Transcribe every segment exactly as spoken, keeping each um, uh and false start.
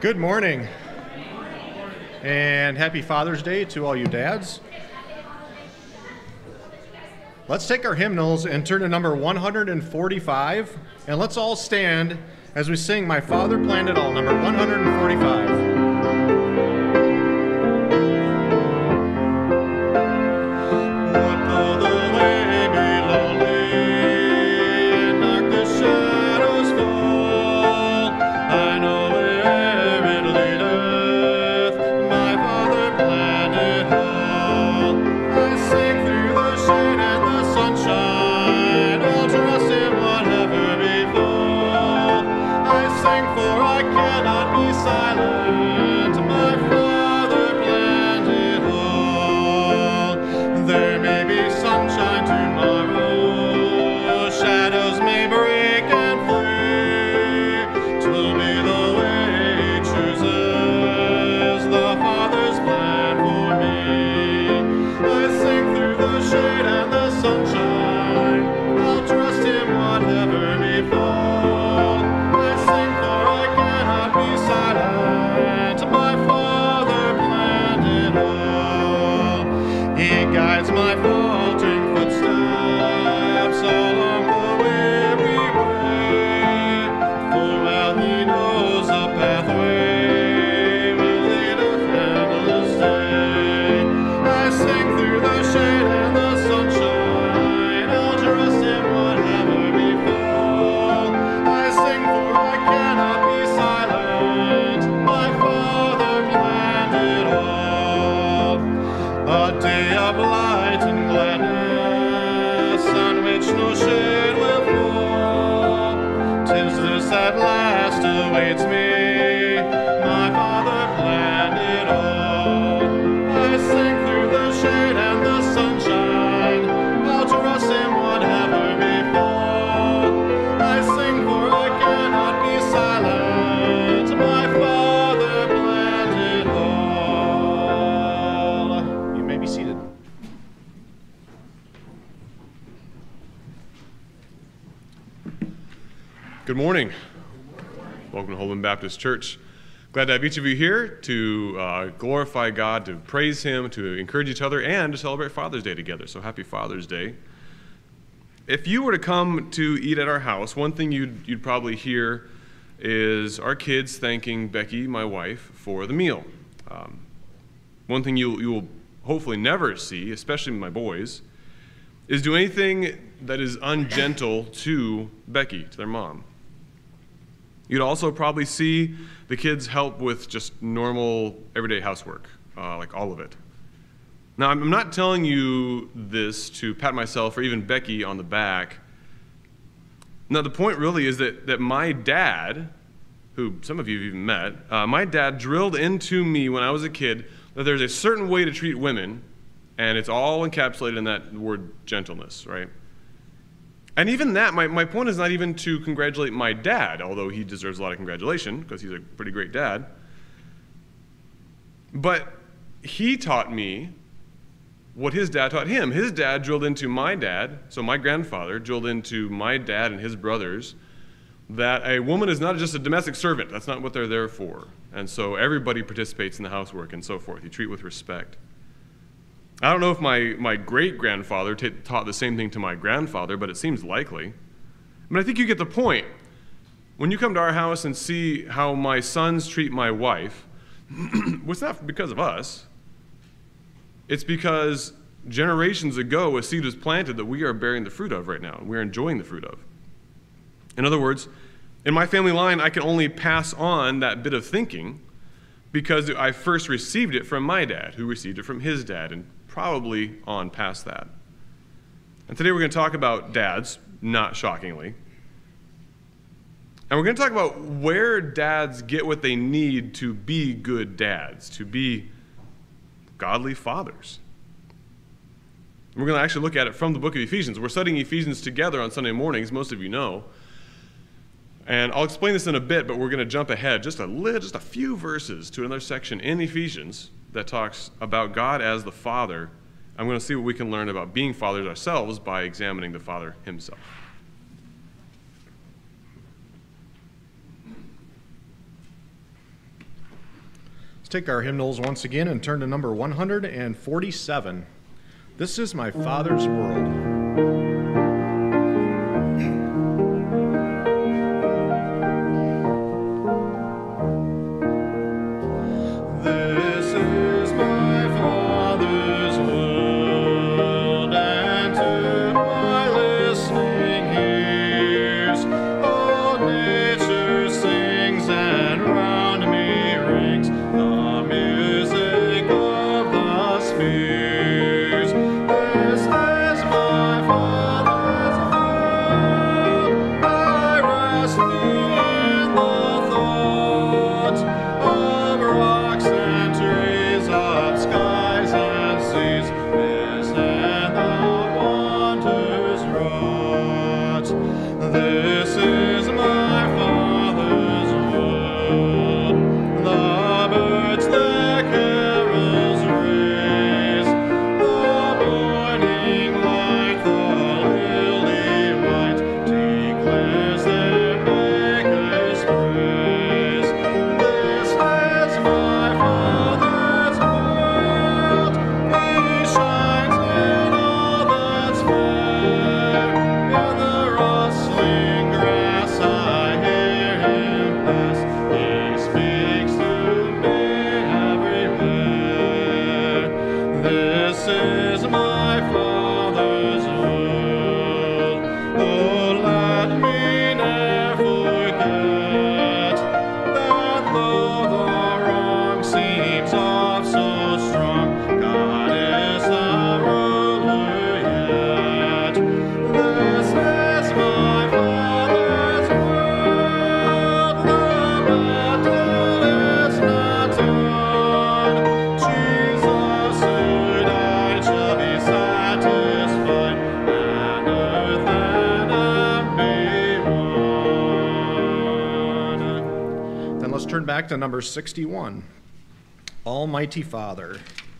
Good morning, and happy Father's Day to all you dads. Let's take our hymnals and turn to number one hundred forty-five, and let's all stand as we sing My Father Planned It All, number one hundred forty-five. Good morning. Welcome to Holman Baptist Church. Glad to have each of you here to uh, glorify God, to praise Him, to encourage each other, and to celebrate Father's Day together. So happy Father's Day. If you were to come to eat at our house, one thing you'd, you'd probably hear is our kids thanking Becky, my wife, for the meal. Um, one thing you you will hopefully never see, especially my boys, is do anything that is ungentle to Becky, to their mom. You'd also probably see the kids help with just normal, everyday housework, uh, like all of it. Now, I'm not telling you this to pat myself or even Becky on the back. No, the point really is that, that my dad, who some of you have even met, uh, my dad drilled into me when I was a kid that there's a certain way to treat women, and it's all encapsulated in that word gentleness, right? And even that, my, my point is not even to congratulate my dad, although he deserves a lot of congratulation because he's a pretty great dad. But he taught me what his dad taught him. His dad drilled into my dad, so my grandfather drilled into my dad and his brothers, that a woman is not just a domestic servant. That's not what they're there for. And so everybody participates in the housework and so forth. You treat with respect. I don't know if my, my great-grandfather t- taught the same thing to my grandfather, but it seems likely. But I think you get the point. When you come to our house and see how my sons treat my wife, well, it's not because of us. It's because generations ago a seed was planted that we are bearing the fruit of right now, and we're enjoying the fruit of. In other words, in my family line, I can only pass on that bit of thinking because I first received it from my dad, who received it from his dad, and probably on past that. And today we're going to talk about dads, not shockingly. And we're going to talk about where dads get what they need to be good dads, to be godly fathers. And we're going to actually look at it from the book of Ephesians. We're studying Ephesians together on Sunday mornings, most of you know. And I'll explain this in a bit, but we're going to jump ahead just a little, just a few verses to another section in Ephesians that talks about God as the Father. I'm going to see what we can learn about being fathers ourselves by examining the Father himself. take our hymnals once again and turn to number one hundred forty-seven. This is my Father's world. Back to number sixty-one, Almighty Father.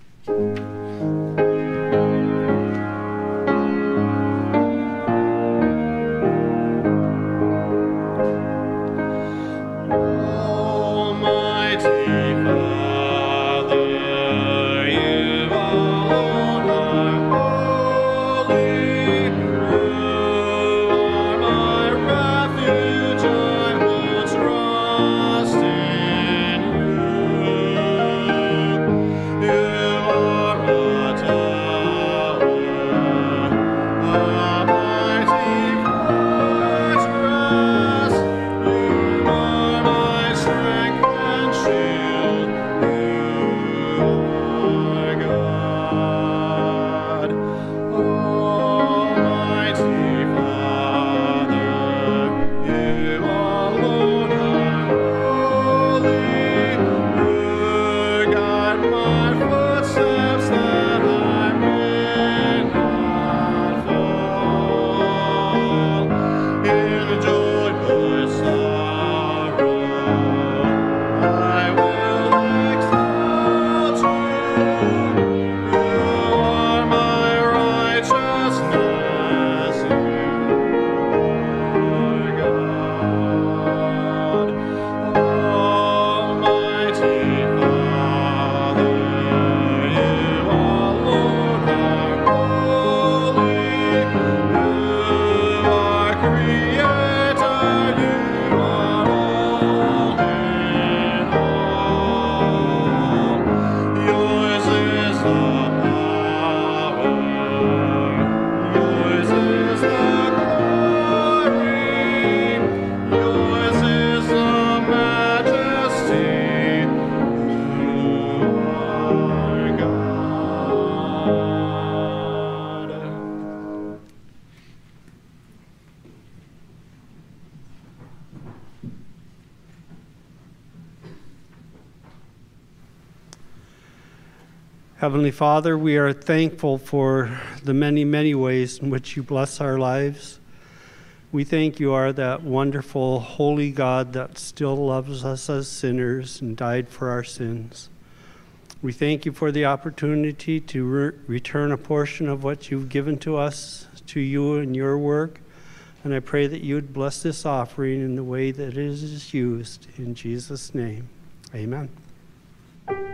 Heavenly Father, we are thankful for the many, many ways in which you bless our lives. We thank you are that wonderful, holy God that still loves us as sinners and died for our sins. We thank you for the opportunity to re- return a portion of what you've given to us, to you and your work. And I pray that you would bless this offering in the way that it is used. In Jesus' name, amen.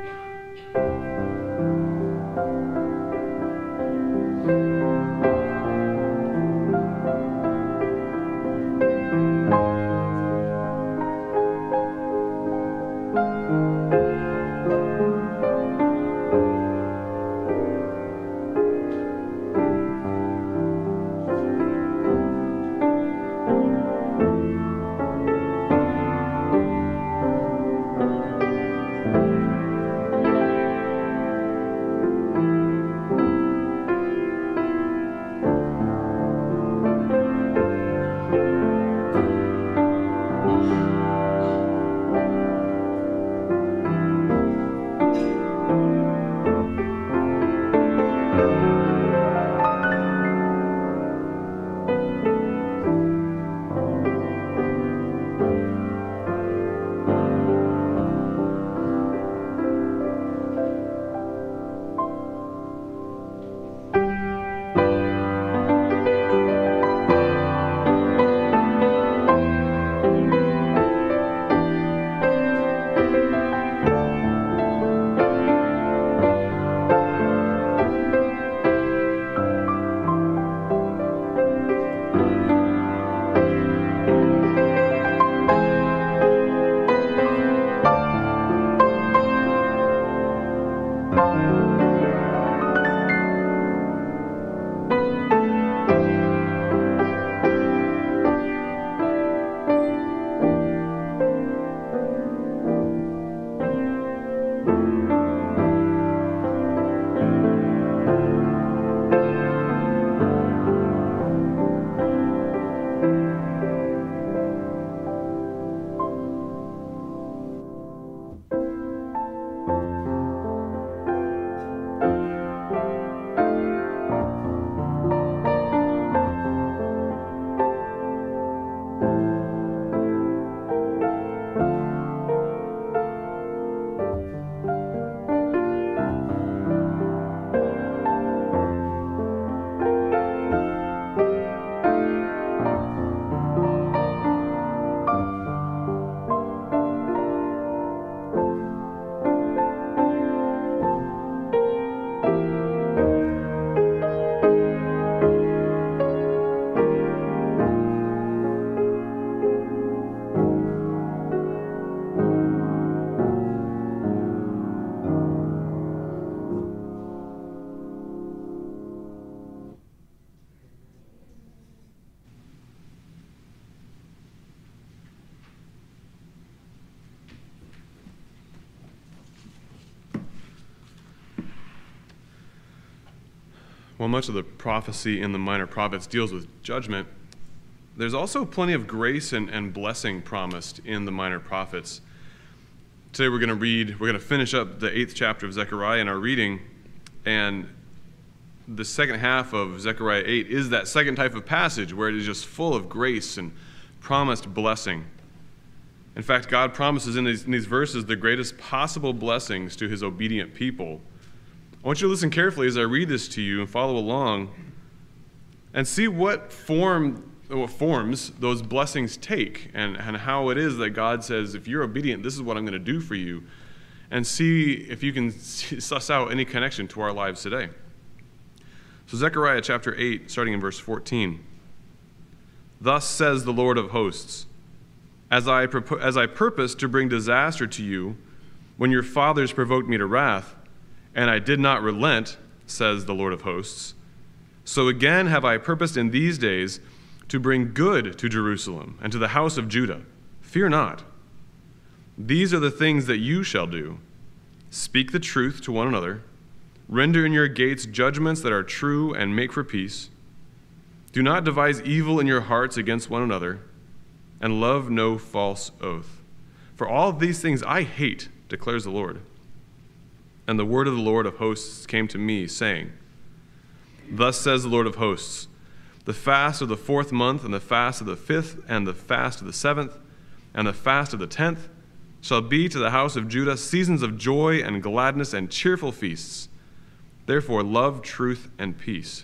while much of the prophecy in the minor prophets deals with judgment, there's also plenty of grace and, and blessing promised in the minor prophets. Today we're going to read, we're going to finish up the eighth chapter of Zechariah in our reading, and the second half of Zechariah eight is that second type of passage where it is just full of grace and promised blessing. In fact, God promises in these, in these verses the greatest possible blessings to his obedient people. I want you to listen carefully as I read this to you and follow along and see what form what forms those blessings take, and, and how it is that God says, if you're obedient, this is what I'm going to do for you, and see if you can suss out any connection to our lives today. So Zechariah chapter eight, starting in verse fourteen. Thus says the Lord of hosts, as I, propo- as I purposed to bring disaster to you when your fathers provoked me to wrath, and I did not relent, says the Lord of hosts, so again have I purposed in these days to bring good to Jerusalem and to the house of Judah. Fear not. These are the things that you shall do. Speak the truth to one another. Render in your gates judgments that are true and make for peace. Do not devise evil in your hearts against one another, and love no false oath. For all of these things I hate, declares the Lord. And the word of the Lord of hosts came to me, saying, Thus says the Lord of hosts, the fast of the fourth month, and the fast of the fifth, and the fast of the seventh, and the fast of the tenth, shall be to the house of Judah seasons of joy and gladness and cheerful feasts. Therefore love truth and peace.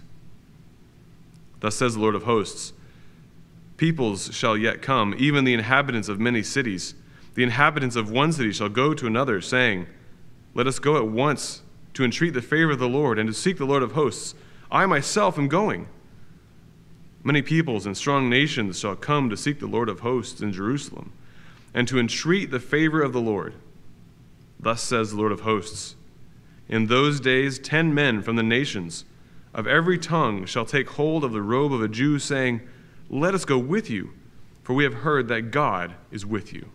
Thus says the Lord of hosts, peoples shall yet come, even the inhabitants of many cities. The inhabitants of one city shall go to another, saying, Let us go at once to entreat the favor of the Lord and to seek the Lord of hosts. I myself am going. Many peoples and strong nations shall come to seek the Lord of hosts in Jerusalem, and to entreat the favor of the Lord. Thus says the Lord of hosts, in those days ten men from the nations of every tongue shall take hold of the robe of a Jew, saying, Let us go with you, for we have heard that God is with you.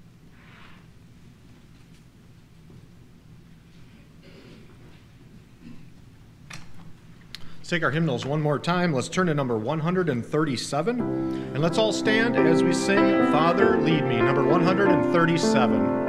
Let's take our hymnals one more time. Let's turn to number one hundred thirty-seven. And let's all stand as we sing, Father, Lead Me, number one hundred thirty-seven.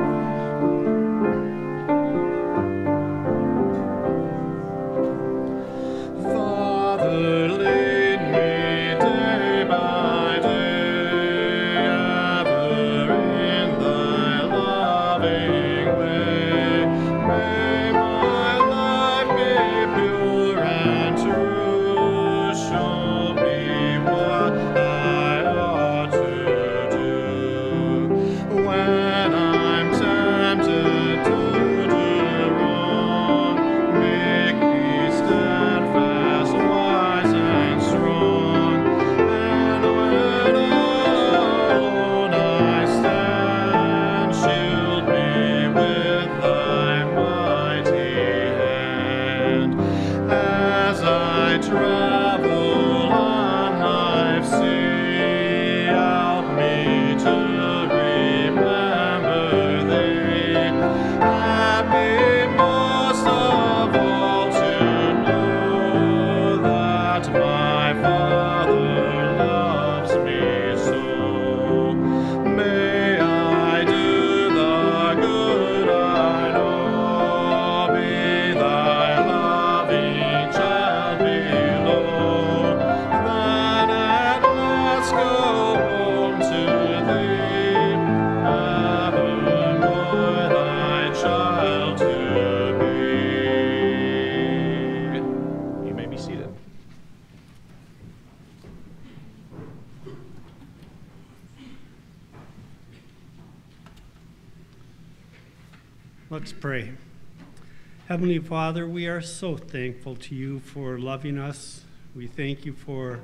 Let's pray. Heavenly Father, we are so thankful to you for loving us. We thank you for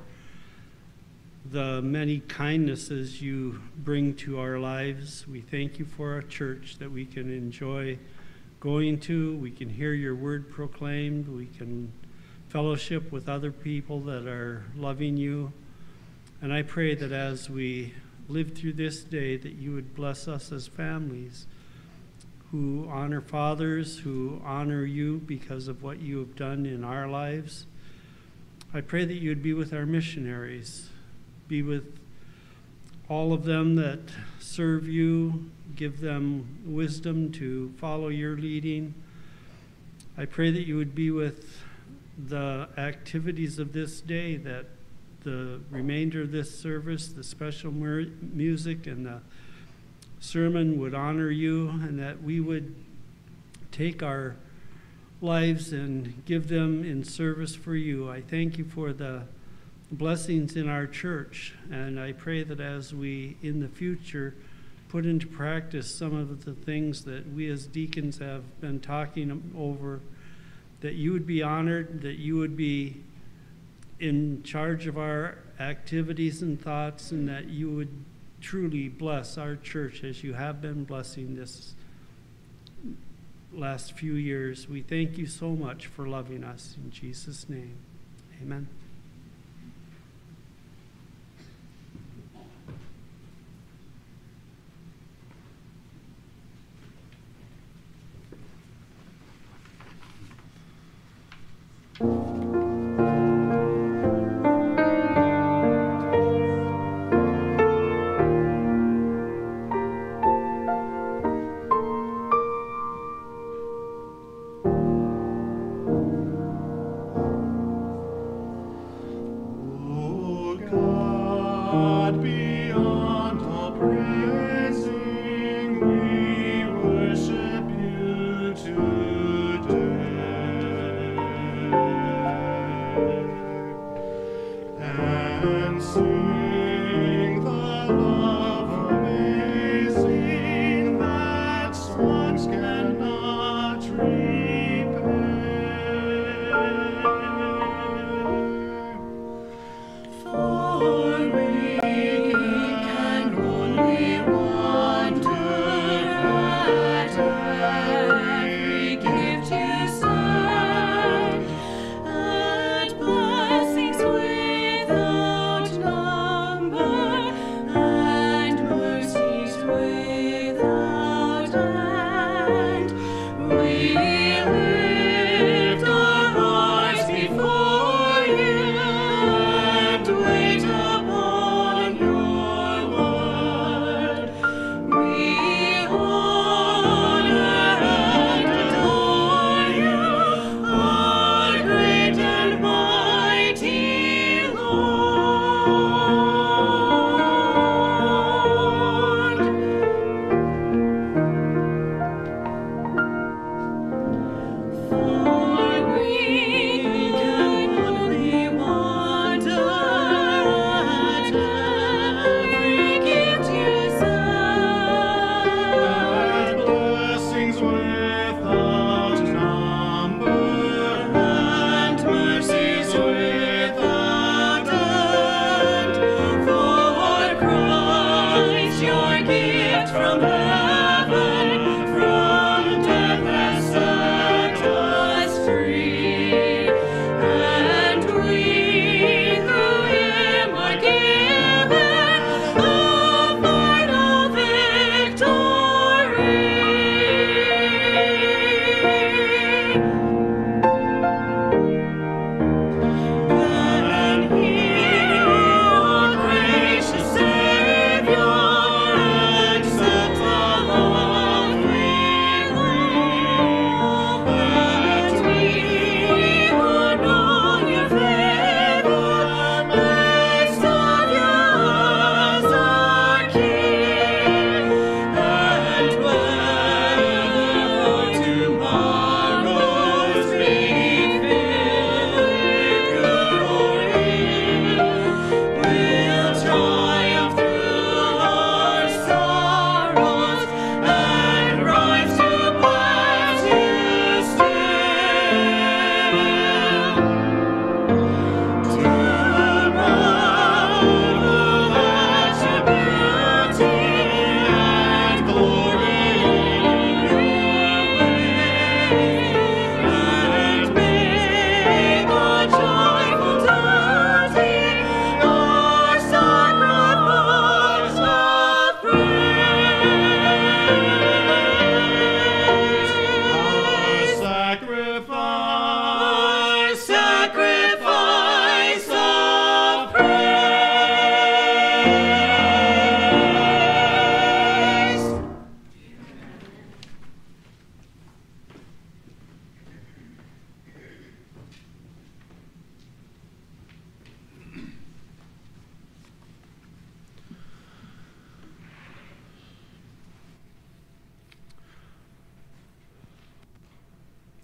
the many kindnesses you bring to our lives. We thank you for our church that we can enjoy going to. We can hear your word proclaimed. We can fellowship with other people that are loving you. And I pray that as we live through this day, that you would bless us as families who honor fathers, who honor you because of what you have done in our lives. I pray that you would be with our missionaries, be with all of them that serve you, give them wisdom to follow your leading. I pray that you would be with the activities of this day, that the remainder of this service, the special mu- music and the sermon would honor you, and that we would take our lives and give them in service for you. I thank you for the blessings in our church, and I pray that as we in the future put into practice some of the things that we as deacons have been talking over, that you would be honored, that you would be in charge of our activities and thoughts, and that you would truly bless our church as you have been blessing this last few years. We thank you so much for loving us. In Jesus' name, amen.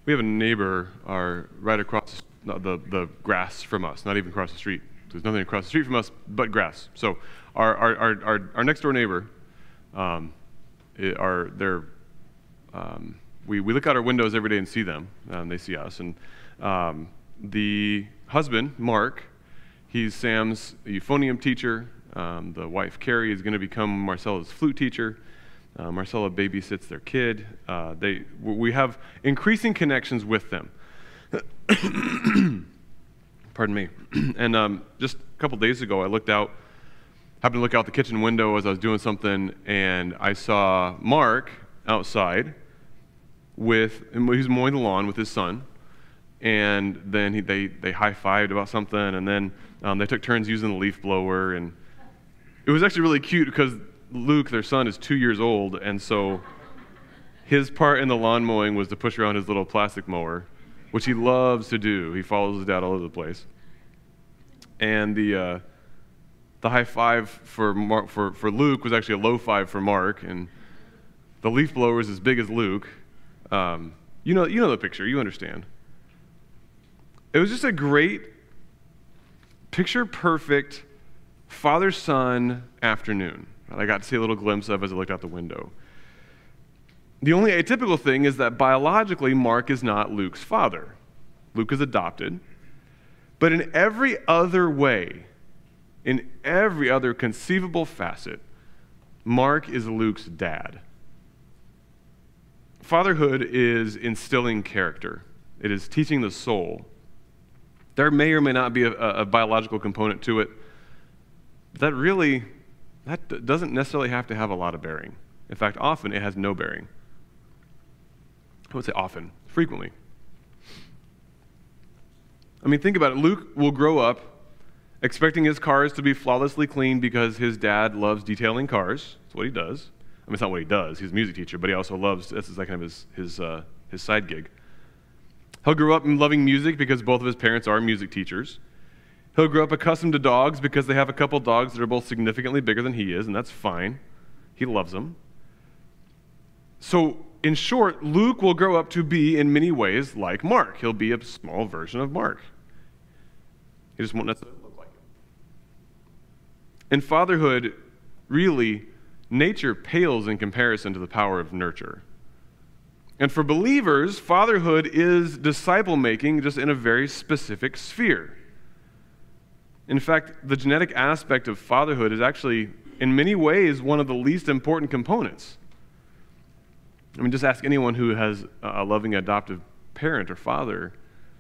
we have a neighbor our, right across the, the, the grass from us, not even across the street. There's nothing across the street from us but grass. So our, our, our, our, our next door neighbor, um, it, our, they're, um, we, we look out our windows every day and see them, and they see us. And um, the husband, Mark, he's Sam's euphonium teacher. Um, the wife, Carrie, is going to become Marcella's flute teacher. Uh, Marcella babysits their kid. Uh, they, we have increasing connections with them. Pardon me. And um, just a couple days ago, I looked out, happened to look out the kitchen window as I was doing something, and I saw Mark outside with, he was mowing the lawn with his son, and then he, they, they high-fived about something, and then um, they took turns using the leaf blower, and it was actually really cute because Luke, their son, is two years old, and so his part in the lawn mowing was to push around his little plastic mower, which he loves to do. He follows his dad all over the place. And the uh, the high five for, Mark, for for Luke was actually a low five for Mark, and the leaf blower was as big as Luke. Um, you know, you know the picture. You understand. It was just a great, picture-perfect father-son afternoon that I got to see a little glimpse of as I looked out the window. The only atypical thing is that biologically, Mark is not Luke's father. Luke is adopted. But in every other way, in every other conceivable facet, Mark is Luke's dad. Fatherhood is instilling character. It is teaching the soul. There may or may not be a, a biological component to it. That really, that doesn't necessarily have to have a lot of bearing. In fact, often it has no bearing. I would say often, frequently. I mean, think about it. Luke will grow up expecting his cars to be flawlessly clean because his dad loves detailing cars. That's what he does. I mean, it's not what he does. He's a music teacher, but he also loves, this is like kind of his, his, uh, his side gig. He'll grow up loving music because both of his parents are music teachers. He'll grow up accustomed to dogs because they have a couple dogs that are both significantly bigger than he is, and that's fine. He loves them. So, in short, Luke will grow up to be, in many ways, like Mark. He'll be a small version of Mark. He just won't necessarily look like him. In fatherhood, really, nature pales in comparison to the power of nurture. And for believers, fatherhood is disciple-making just in a very specific sphere. In fact, the genetic aspect of fatherhood is actually, in many ways, one of the least important components. I mean, just ask anyone who has a loving adoptive parent or father.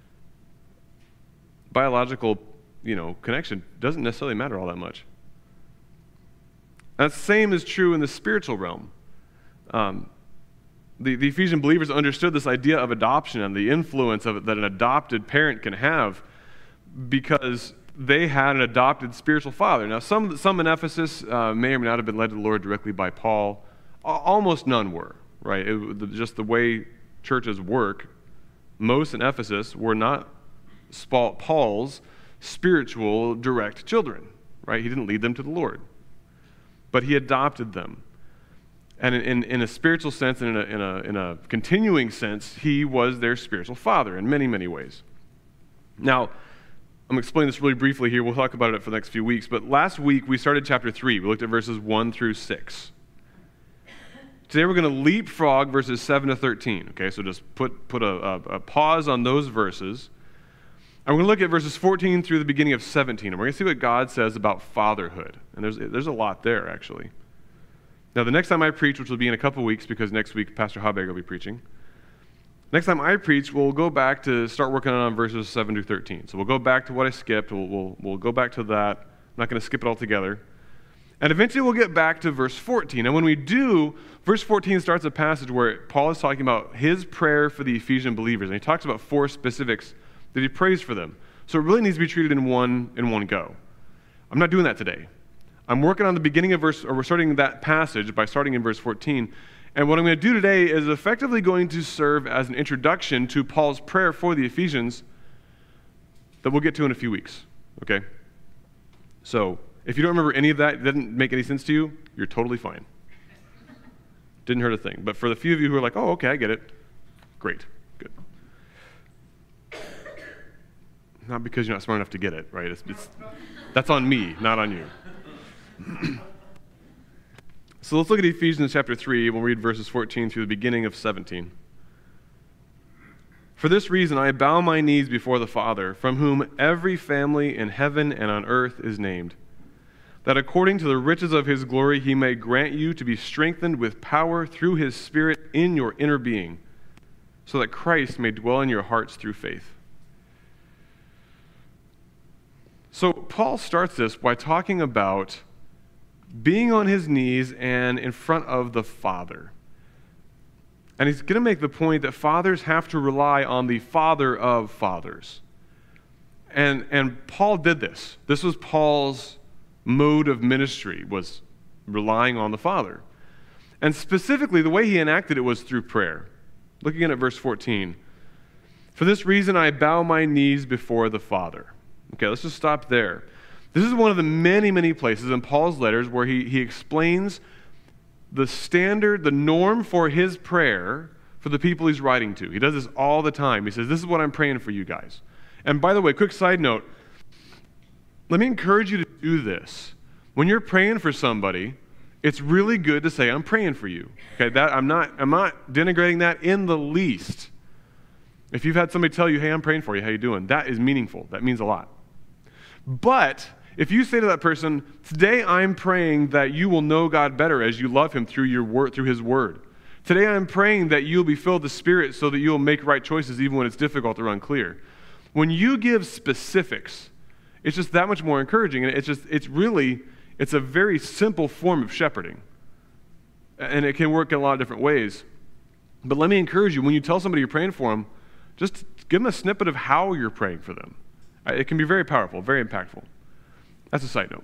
Biological, you know, connection doesn't necessarily matter all that much. And the same is true in the spiritual realm. Um, the, the Ephesian believers understood this idea of adoption and the influence of it that an adopted parent can have because they had an adopted spiritual father. Now, some, some in Ephesus uh, may or may not have been led to the Lord directly by Paul. Almost none were. Right, it, just the way churches work, most in Ephesus were not Paul's spiritual direct children. Right, he didn't lead them to the Lord, but he adopted them, and in, in, in a spiritual sense and in a, in a in a continuing sense, he was their spiritual father in many many ways. Now, I'm going to explain this really briefly here. We'll talk about it for the next few weeks. But last week we started chapter three. We looked at verses one through six. Today we're going to leapfrog verses seven to thirteen, okay? So just put, put a, a, a pause on those verses. And we're going to look at verses fourteen through the beginning of seventeen, and we're going to see what God says about fatherhood. And there's, there's a lot there, actually. Now, the next time I preach, which will be in a couple weeks, because next week Pastor Habeg will be preaching, next time I preach, we'll go back to start working on verses seven to thirteen. So we'll go back to what I skipped. We'll, we'll, we'll go back to that. I'm not going to skip it all together. And eventually we'll get back to verse fourteen. And when we do, verse fourteen starts a passage where Paul is talking about his prayer for the Ephesian believers. And he talks about four specifics that he prays for them. So it really needs to be treated in one, in one go. I'm not doing that today. I'm working on the beginning of verse, or we're starting that passage by starting in verse fourteen. And what I'm going to do today is effectively going to serve as an introduction to Paul's prayer for the Ephesians that we'll get to in a few weeks. Okay? So, if you don't remember any of that, it didn't make any sense to you, you're totally fine. Didn't hurt a thing. But for the few of you who are like, oh, okay, I get it, great, good. not because you're not smart enough to get it, right? It's, it's, that's on me, not on you. So let's look at Ephesians chapter three. We'll read verses fourteen through the beginning of seventeen. For this reason I bow my knees before the Father, from whom every family in heaven and on earth is named, that according to the riches of his glory he may grant you to be strengthened with power through his Spirit in your inner being, so that Christ may dwell in your hearts through faith. So Paul starts this by talking about being on his knees and in front of the Father. And he's going to make the point that fathers have to rely on the Father of fathers. And, and Paul did this. This was Paul's mode of ministry, was relying on the Father. And specifically, the way he enacted it was through prayer. Looking at verse fourteen. For this reason I bow my knees before the Father. Okay, let's just stop there. This is one of the many, many places in Paul's letters where he, he explains the standard, the norm for his prayer for the people he's writing to. He does this all the time. He says, this is what I'm praying for you guys. And by the way, quick side note, let me encourage you to do this. When you're praying for somebody, it's really good to say, I'm praying for you. Okay, that I'm not, I'm not denigrating that in the least. If you've had somebody tell you, hey, I'm praying for you, how you doing? That is meaningful. That means a lot. But if you say to that person, today I'm praying that you will know God better as you love him through your word, through his word. Today I'm praying that you'll be filled with the Spirit so that you'll make right choices even when it's difficult or unclear. When you give specifics, it's just that much more encouraging. And it's just, it's really, it's a very simple form of shepherding. And it can work in a lot of different ways. But let me encourage you, when you tell somebody you're praying for them, just give them a snippet of how you're praying for them. It can be very powerful, very impactful. That's a side note.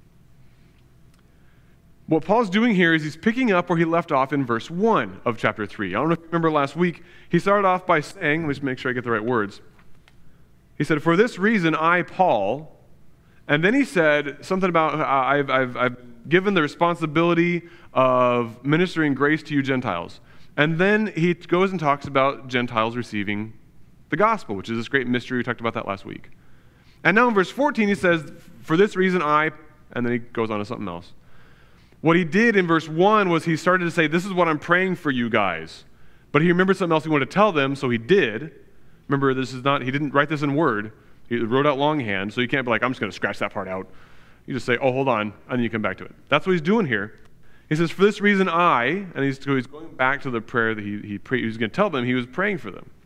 What Paul's doing here is he's picking up where he left off in verse one of chapter three. I don't know if you remember last week, he started off by saying, let me just make sure I get the right words. He said, for this reason I, Paul, and then he said something about, I've, I've, I've given the responsibility of ministering grace to you Gentiles. And then he goes and talks about Gentiles receiving the gospel, which is this great mystery. We talked about that last week. And now in verse fourteen, he says, for this reason I, and then he goes on to something else. What he did in verse one was he started to say, this is what I'm praying for you guys. But he remembered something else he wanted to tell them, so he did. Remember, this is not, he didn't write this in word. He wrote out longhand, so you can't be like, I'm just going to scratch that part out. You just say, oh, hold on, and then you come back to it. That's what he's doing here. He says, for this reason I, and he's, he's going back to the prayer that he, he, pray, he was going to tell them he was praying for them.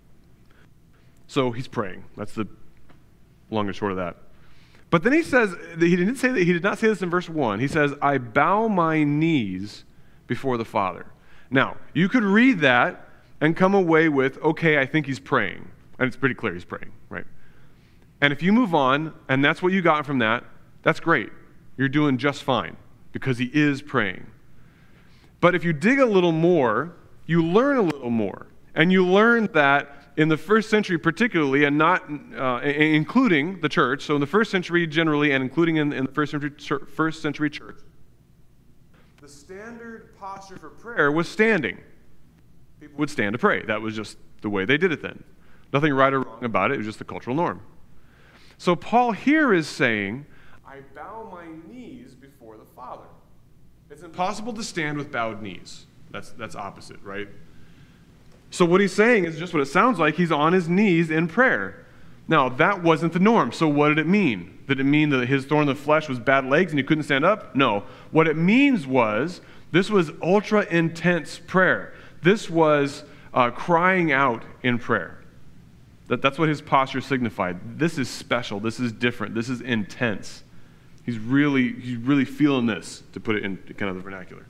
So he's praying. That's the long and short of that. But then he says, that he didn't say that, he did not say this in verse one. He says, I bow my knees before the Father. Now, you could read that and come away with, okay, I think he's praying. And it's pretty clear he's praying, right? And if you move on, and that's what you got from that, that's great. You're doing just fine, because he is praying. But if you dig a little more, you learn a little more. And you learn that in the first century particularly, and not uh, including the church, so in the first century generally, and including in, in the first century, first century church, the standard posture for prayer was standing. People would stand to pray. That was just the way they did it then. Nothing right or wrong about it. It was just the cultural norm. So Paul here is saying, I bow my knees before the Father. It's impossible to stand with bowed knees. That's, that's opposite, right? So what he's saying is just what it sounds like. He's on his knees in prayer. Now, that wasn't the norm. So what did it mean? Did it mean that his thorn in the flesh was bad legs and he couldn't stand up? No. What it means was this was ultra intense prayer. This was uh, crying out in prayer. That, that's what his posture signified. This is special. This is different. This is intense. He's really, he's really feeling this, to put it in kind of the vernacular.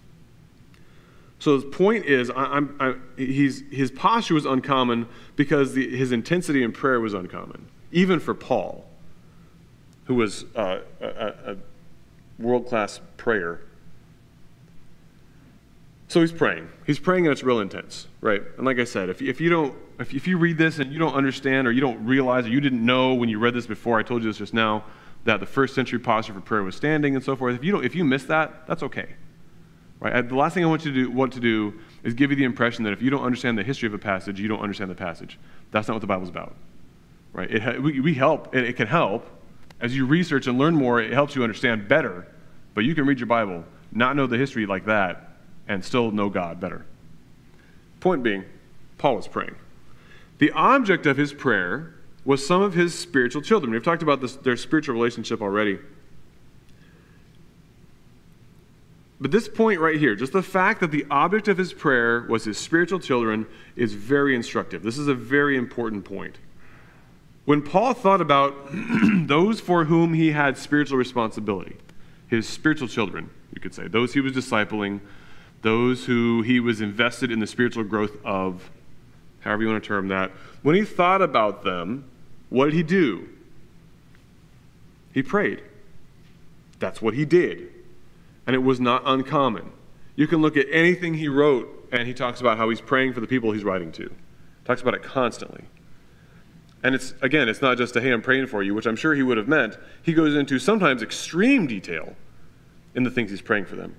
So his point is, I, I'm, I, he's, his posture was uncommon because the, his intensity in prayer was uncommon, even for Paul, who was uh, a, a world-class prayer. So he's praying. He's praying and it's real intense, right? And like I said, if, if you don't, if, if you read this and you don't understand or you don't realize or you didn't know when you read this before, I told you this just now, that the first century posture for prayer was standing and so forth. If you don't, if you miss that, that's okay. Right? The last thing I want you to do, want to do is give you the impression that if you don't understand the history of a passage, you don't understand the passage. That's not what the Bible's about. right? It, we, we help, and it can help. As you research and learn more, it helps you understand better. But you can read your Bible, not know the history like that, and still know God better. Point being, Paul was praying. The object of his prayer was some of his spiritual children. We've talked about this, their spiritual relationship already. But this point right here, just the fact that the object of his prayer was his spiritual children, is very instructive. This is a very important point. When Paul thought about those for whom he had spiritual responsibility, his spiritual children, you could say, those he was discipling, those who he was invested in the spiritual growth of, however you want to term that, when he thought about them, what did he do? He prayed. That's what he did. And it was not uncommon. You can look at anything he wrote, and he talks about how he's praying for the people he's writing to. Talks about it constantly. And it's, again, it's not just a, hey, I'm praying for you, which I'm sure he would have meant. He goes into sometimes extreme detail in the things he's praying for them.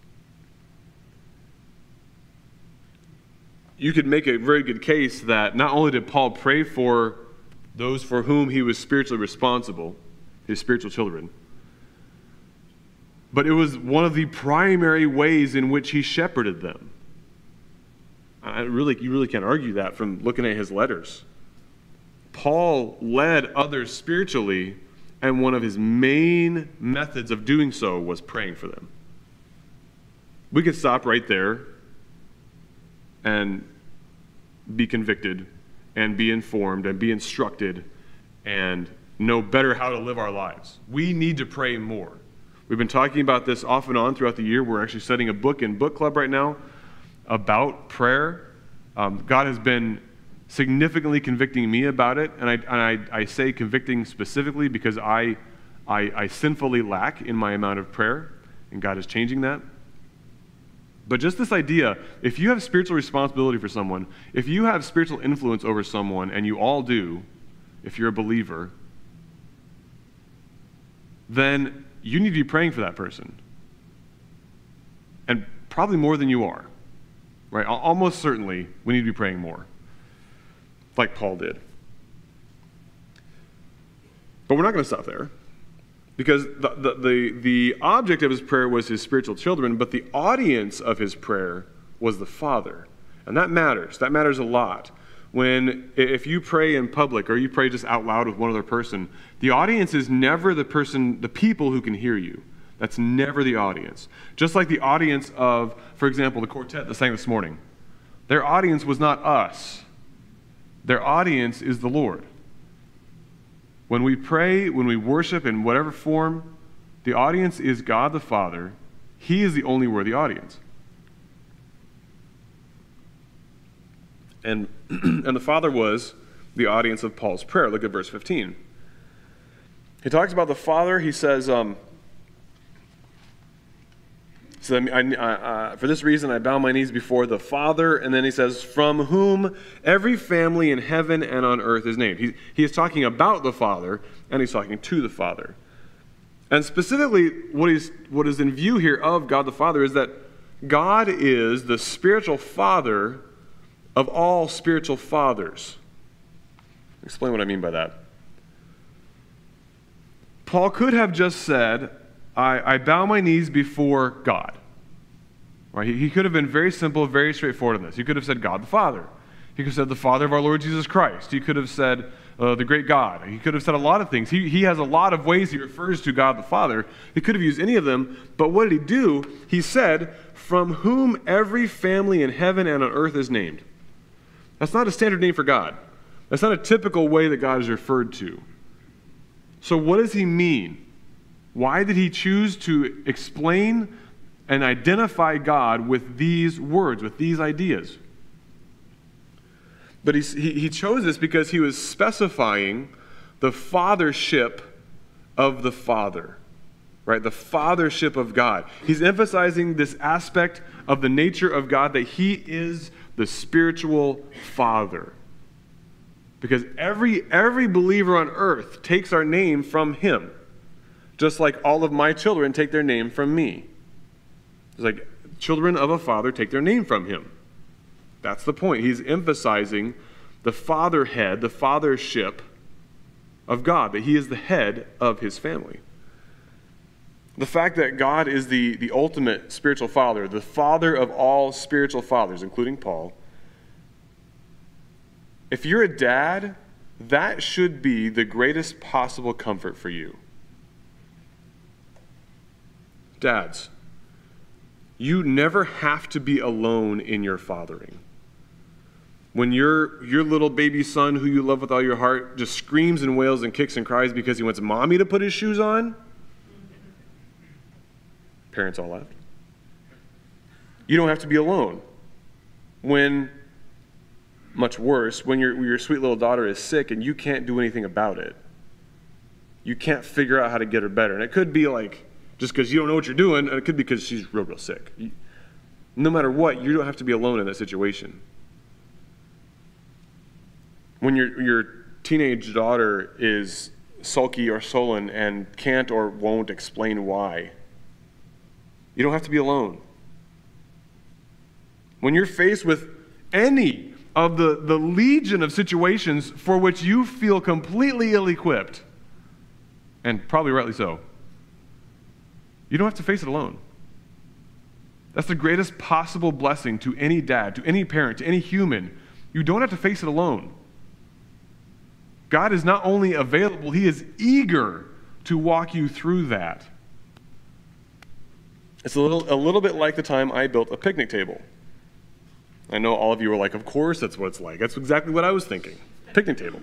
You could make a very good case that not only did Paul pray for those for whom he was spiritually responsible, his spiritual children, but it was one of the primary ways in which he shepherded them. I really, you really can't argue that from looking at his letters. Paul led others spiritually, and one of his main methods of doing so was praying for them. We could stop right there and be convicted and be informed and be instructed and know better how to live our lives. We need to pray more. We've been talking about this off and on throughout the year. We're actually studying a book in book club right now about prayer. Um, God has been significantly convicting me about it, and I, and I, I say convicting specifically because I, I, I sinfully lack in my amount of prayer, and God is changing that. But just this idea, if you have spiritual responsibility for someone, if you have spiritual influence over someone, and you all do, if you're a believer, then you need to be praying for that person. And probably more than you are. Right? Almost certainly, we need to be praying more. Like Paul did. But we're not going to stop there. Because the, the, the, the object of his prayer was his spiritual children, but the audience of his prayer was the Father. And that matters. That matters a lot. When, if you pray in public or you pray just out loud with one other person, the audience is never the person, the people who can hear you. That's never the audience. Just like the audience of, for example, the quartet that sang this morning. Their audience was not us. Their audience is the Lord. When we pray, when we worship in whatever form, the audience is God the Father. He is the only worthy audience. And, and the Father was the audience of Paul's prayer. Look at verse fifteen. He talks about the Father. He says, um, so I, I, uh, for this reason I bow my knees before the Father. And then he says, from whom every family in heaven and on earth is named. He, he is talking about the Father, and he's talking to the Father. And specifically, what, he's, what is in view here of God the Father is that God is the spiritual Father of all spiritual fathers. I'll explain what I mean by that. Paul could have just said, I, I bow my knees before God. Right? He, he could have been very simple, very straightforward in this. He could have said God the Father. He could have said the Father of our Lord Jesus Christ. He could have said uh, the great God. He could have said a lot of things. He, he has a lot of ways he refers to God the Father. He could have used any of them, but what did he do? He said, from whom every family in heaven and on earth is named. That's not a standard name for God. That's not a typical way that God is referred to. So what does he mean? Why did he choose to explain and identify God with these words, with these ideas? But he, he, he chose this because he was specifying the fathership of the Father, right? The fathership of God. He's emphasizing this aspect of the nature of God, that he is the spiritual Father. Because every, every believer on earth takes our name from him. Just like all of my children take their name from me. It's like children of a father take their name from him. That's the point. He's emphasizing the fatherhead, the fathership of God, that he is the head of his family. The fact that God is the, the ultimate spiritual father, the father of all spiritual fathers, including Paul. If you're a dad, that should be the greatest possible comfort for you. Dads, you never have to be alone in your fathering. When your, your little baby son, who you love with all your heart, just screams and wails and kicks and cries because he wants mommy to put his shoes on, parents all left. You don't have to be alone. When, much worse, when your, your sweet little daughter is sick and you can't do anything about it. You can't figure out how to get her better. And it could be like, just because you don't know what you're doing, and it could be because she's real, real sick. You, no matter what, you don't have to be alone in that situation. When your, your teenage daughter is sulky or sullen and can't or won't explain why, you don't have to be alone. When you're faced with any of the, the legion of situations for which you feel completely ill-equipped, and probably rightly so, you don't have to face it alone. That's the greatest possible blessing to any dad, to any parent, to any human. You don't have to face it alone. God is not only available, he is eager to walk you through that. It's a little, a little bit like the time I built a picnic table. I know all of you were like, of course that's what it's like. That's exactly what I was thinking. Picnic table.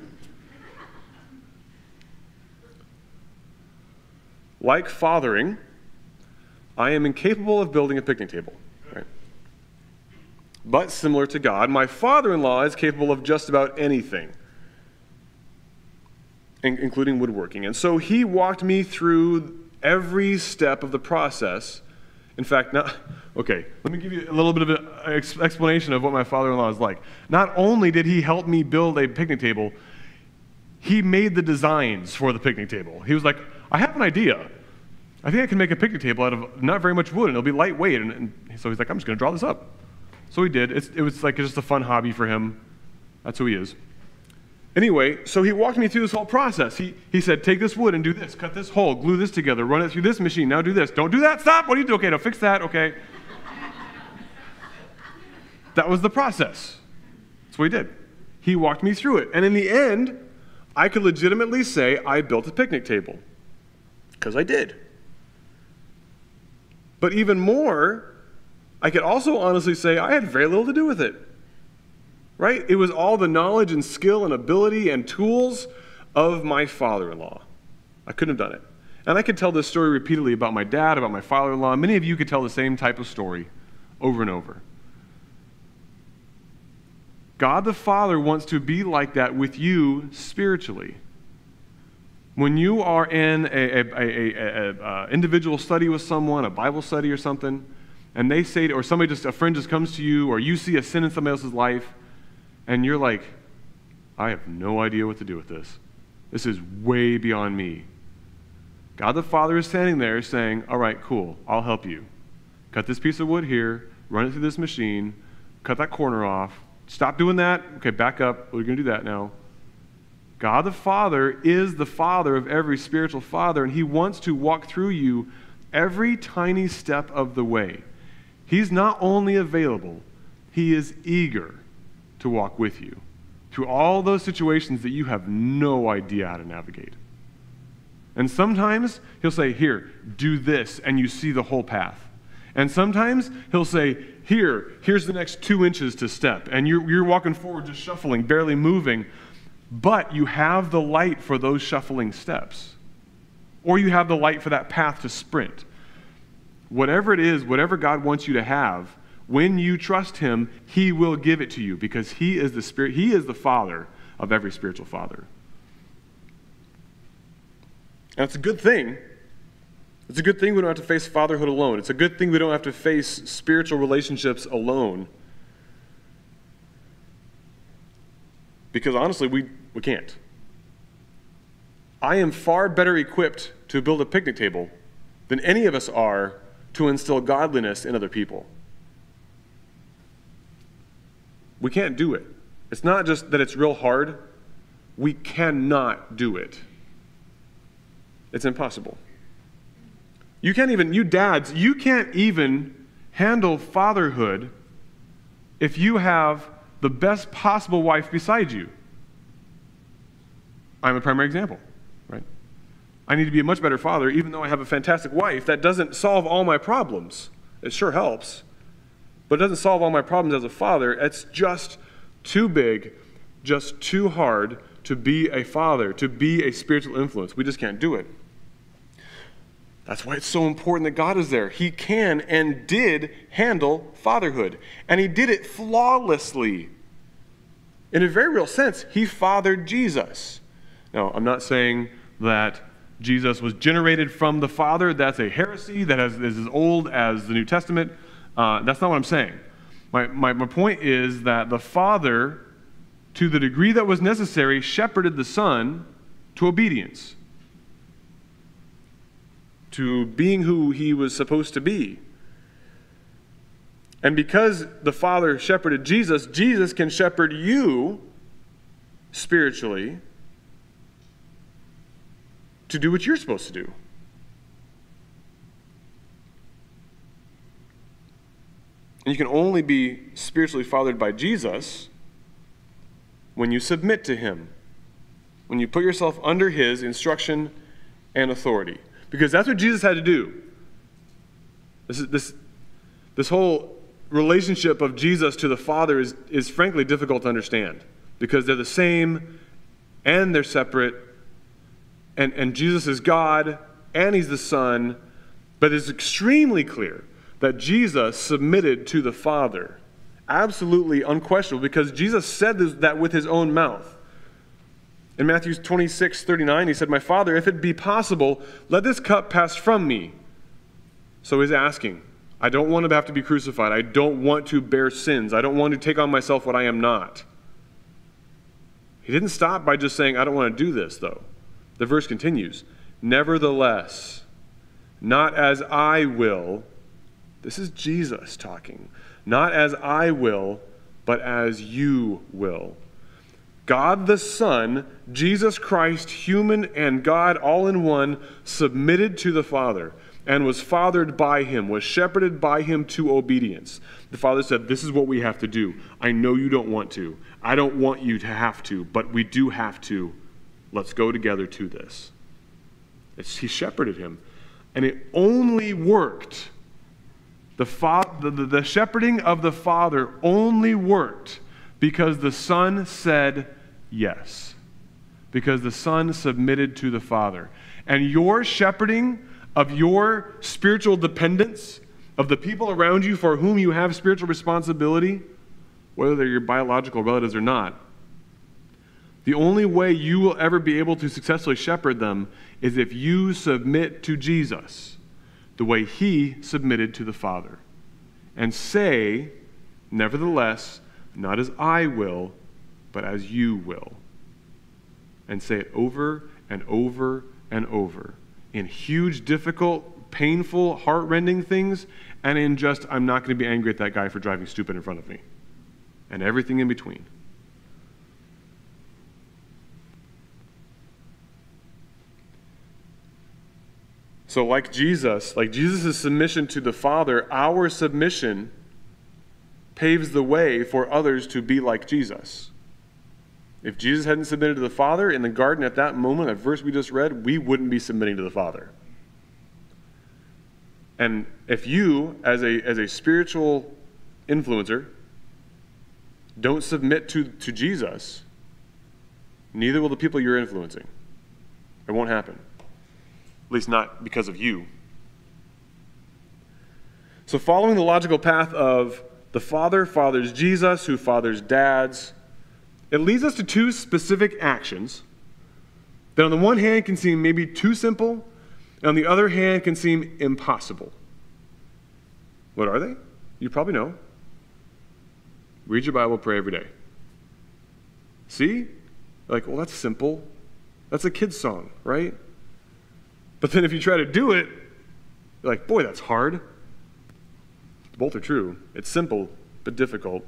Like fathering, I am incapable of building a picnic table. Right? But similar to God, my father-in-law is capable of just about anything, including woodworking. And so he walked me through every step of the process. In fact, now, okay, let me give you a little bit of an explanation of what my father-in-law is like. Not only did he help me build a picnic table, he made the designs for the picnic table. He was like, I have an idea. I think I can make a picnic table out of not very much wood, and it'll be lightweight. And, and so he's like, I'm just going to draw this up. So he did. It's, it was like just a fun hobby for him. That's who he is. Anyway, so he walked me through this whole process. He, he said, take this wood and do this, cut this hole, glue this together, run it through this machine, now do this. Don't do that, stop, what do you do? Okay, no, fix that, okay. That was the process. That's what he did. He walked me through it. And in the end, I could legitimately say I built a picnic table. Because I did. But even more, I could also honestly say I had very little to do with it. Right? It was all the knowledge and skill and ability and tools of my father-in-law. I couldn't have done it. And I could tell this story repeatedly about my dad, about my father-in-law. Many of you could tell the same type of story over and over. God the Father wants to be like that with you spiritually. When you are in a, a, a, a, a individual study with someone, a Bible study or something, and they say, or somebody just, a friend just comes to you, or you see a sin in somebody else's life, and you're like, I have no idea what to do with this. This is way beyond me. God the Father is standing there saying, all right, cool, I'll help you. Cut this piece of wood here, run it through this machine, cut that corner off, stop doing that, okay, back up, we're going to do that now. God the Father is the Father of every spiritual father, and he wants to walk through you every tiny step of the way. He's not only available, he is eager to walk with you through all those situations that you have no idea how to navigate. And sometimes he'll say, here, do this, and you see the whole path. And sometimes he'll say, here, here's the next two inches to step, and you're, you're walking forward just shuffling, barely moving, but you have the light for those shuffling steps. Or you have the light for that path to sprint. Whatever it is, whatever God wants you to have, when you trust him, he will give it to you because he is the spirit, he is the father of every spiritual father. And it's a good thing. It's a good thing we don't have to face fatherhood alone. It's a good thing we don't have to face spiritual relationships alone. Because honestly, we, we can't. I am far better equipped to build a picnic table than any of us are to instill godliness in other people. We can't do it. It's not just that it's real hard. We cannot do it. It's impossible. You can't even, you dads, you can't even handle fatherhood if you have the best possible wife beside you. I'm a primary example, right? I need to be a much better father, even though I have a fantastic wife. That doesn't solve all my problems. It sure helps, but it doesn't solve all my problems as a father. It's just too big, just too hard to be a father, to be a spiritual influence. We just can't do it. That's why it's so important that God is there. He can and did handle fatherhood, and he did it flawlessly. In a very real sense, he fathered Jesus. Now, I'm not saying that Jesus was generated from the Father. That's a heresy that has, is as old as the New Testament. Uh, that's not what I'm saying. My, my, my point is that the Father, to the degree that was necessary, shepherded the Son to obedience, to being who he was supposed to be. And because the Father shepherded Jesus, Jesus can shepherd you spiritually to do what you're supposed to do. And you can only be spiritually fathered by Jesus when you submit to him, when you put yourself under his instruction and authority. Because that's what Jesus had to do. This, is, this, this whole relationship of Jesus to the Father is, is frankly difficult to understand, because they're the same and they're separate. And, and Jesus is God, and he's the Son, but it's extremely clear that Jesus submitted to the Father. Absolutely unquestionable, because Jesus said this, that with his own mouth. In Matthew twenty-six thirty-nine, he said, "My Father, if it be possible, let this cup pass from me." So he's asking, I don't want to have to be crucified. I don't want to bear sins. I don't want to take on myself what I am not. He didn't stop by just saying, I don't want to do this, though. The verse continues, "Nevertheless, not as I will," this is Jesus talking, "not as I will, but as you will." God the Son, Jesus Christ, human and God all in one, submitted to the Father and was fathered by him, was shepherded by him to obedience. The Father said, this is what we have to do. I know you don't want to. I don't want you to have to, but we do have to. Let's go together to this. It's, he shepherded him. And it only worked. The, fa- the, the, the shepherding of the Father only worked because the Son said yes. Because the Son submitted to the Father. And your shepherding of your spiritual dependence, of the people around you for whom you have spiritual responsibility, whether they're your biological relatives or not, the only way you will ever be able to successfully shepherd them is if you submit to Jesus the way he submitted to the Father. And say, nevertheless, not as I will, but as you will. And say it over and over and over. In huge, difficult, painful, heart-rending things, and in just, I'm not going to be angry at that guy for driving stupid in front of me. And everything in between. So like Jesus, like Jesus' submission to the Father, our submission paves the way for others to be like Jesus. If Jesus hadn't submitted to the Father in the garden at that moment, that verse we just read, we wouldn't be submitting to the Father. And if you, as a, as a spiritual influencer, don't submit to, to Jesus, neither will the people you're influencing. It won't happen. At least not because of you. So following the logical path of the Father fathers Jesus, who fathers dads, it leads us to two specific actions that on the one hand can seem maybe too simple, and on the other hand can seem impossible. What are they? You probably know. Read your Bible, pray every day. See? Like, well, that's simple. That's a kid's song, right? But then if you try to do it, you're like, boy, that's hard. Both are true. It's simple, but difficult.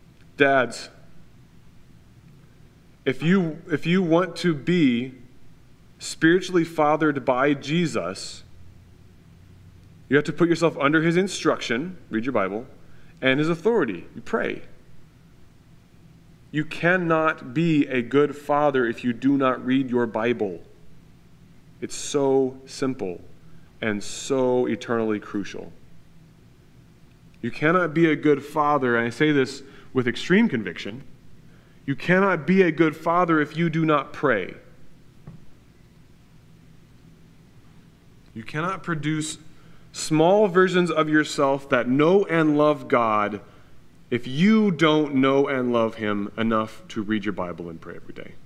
Dads, if you if you want to be spiritually fathered by Jesus, you have to put yourself under his instruction, read your Bible, and his authority, you pray. You cannot be a good father if you do not read your Bible. It's so simple and so eternally crucial. You cannot be a good father, and I say this with extreme conviction, you cannot be a good father if you do not pray. You cannot produce small versions of yourself that know and love God if you don't know and love him enough to read your Bible and pray every day.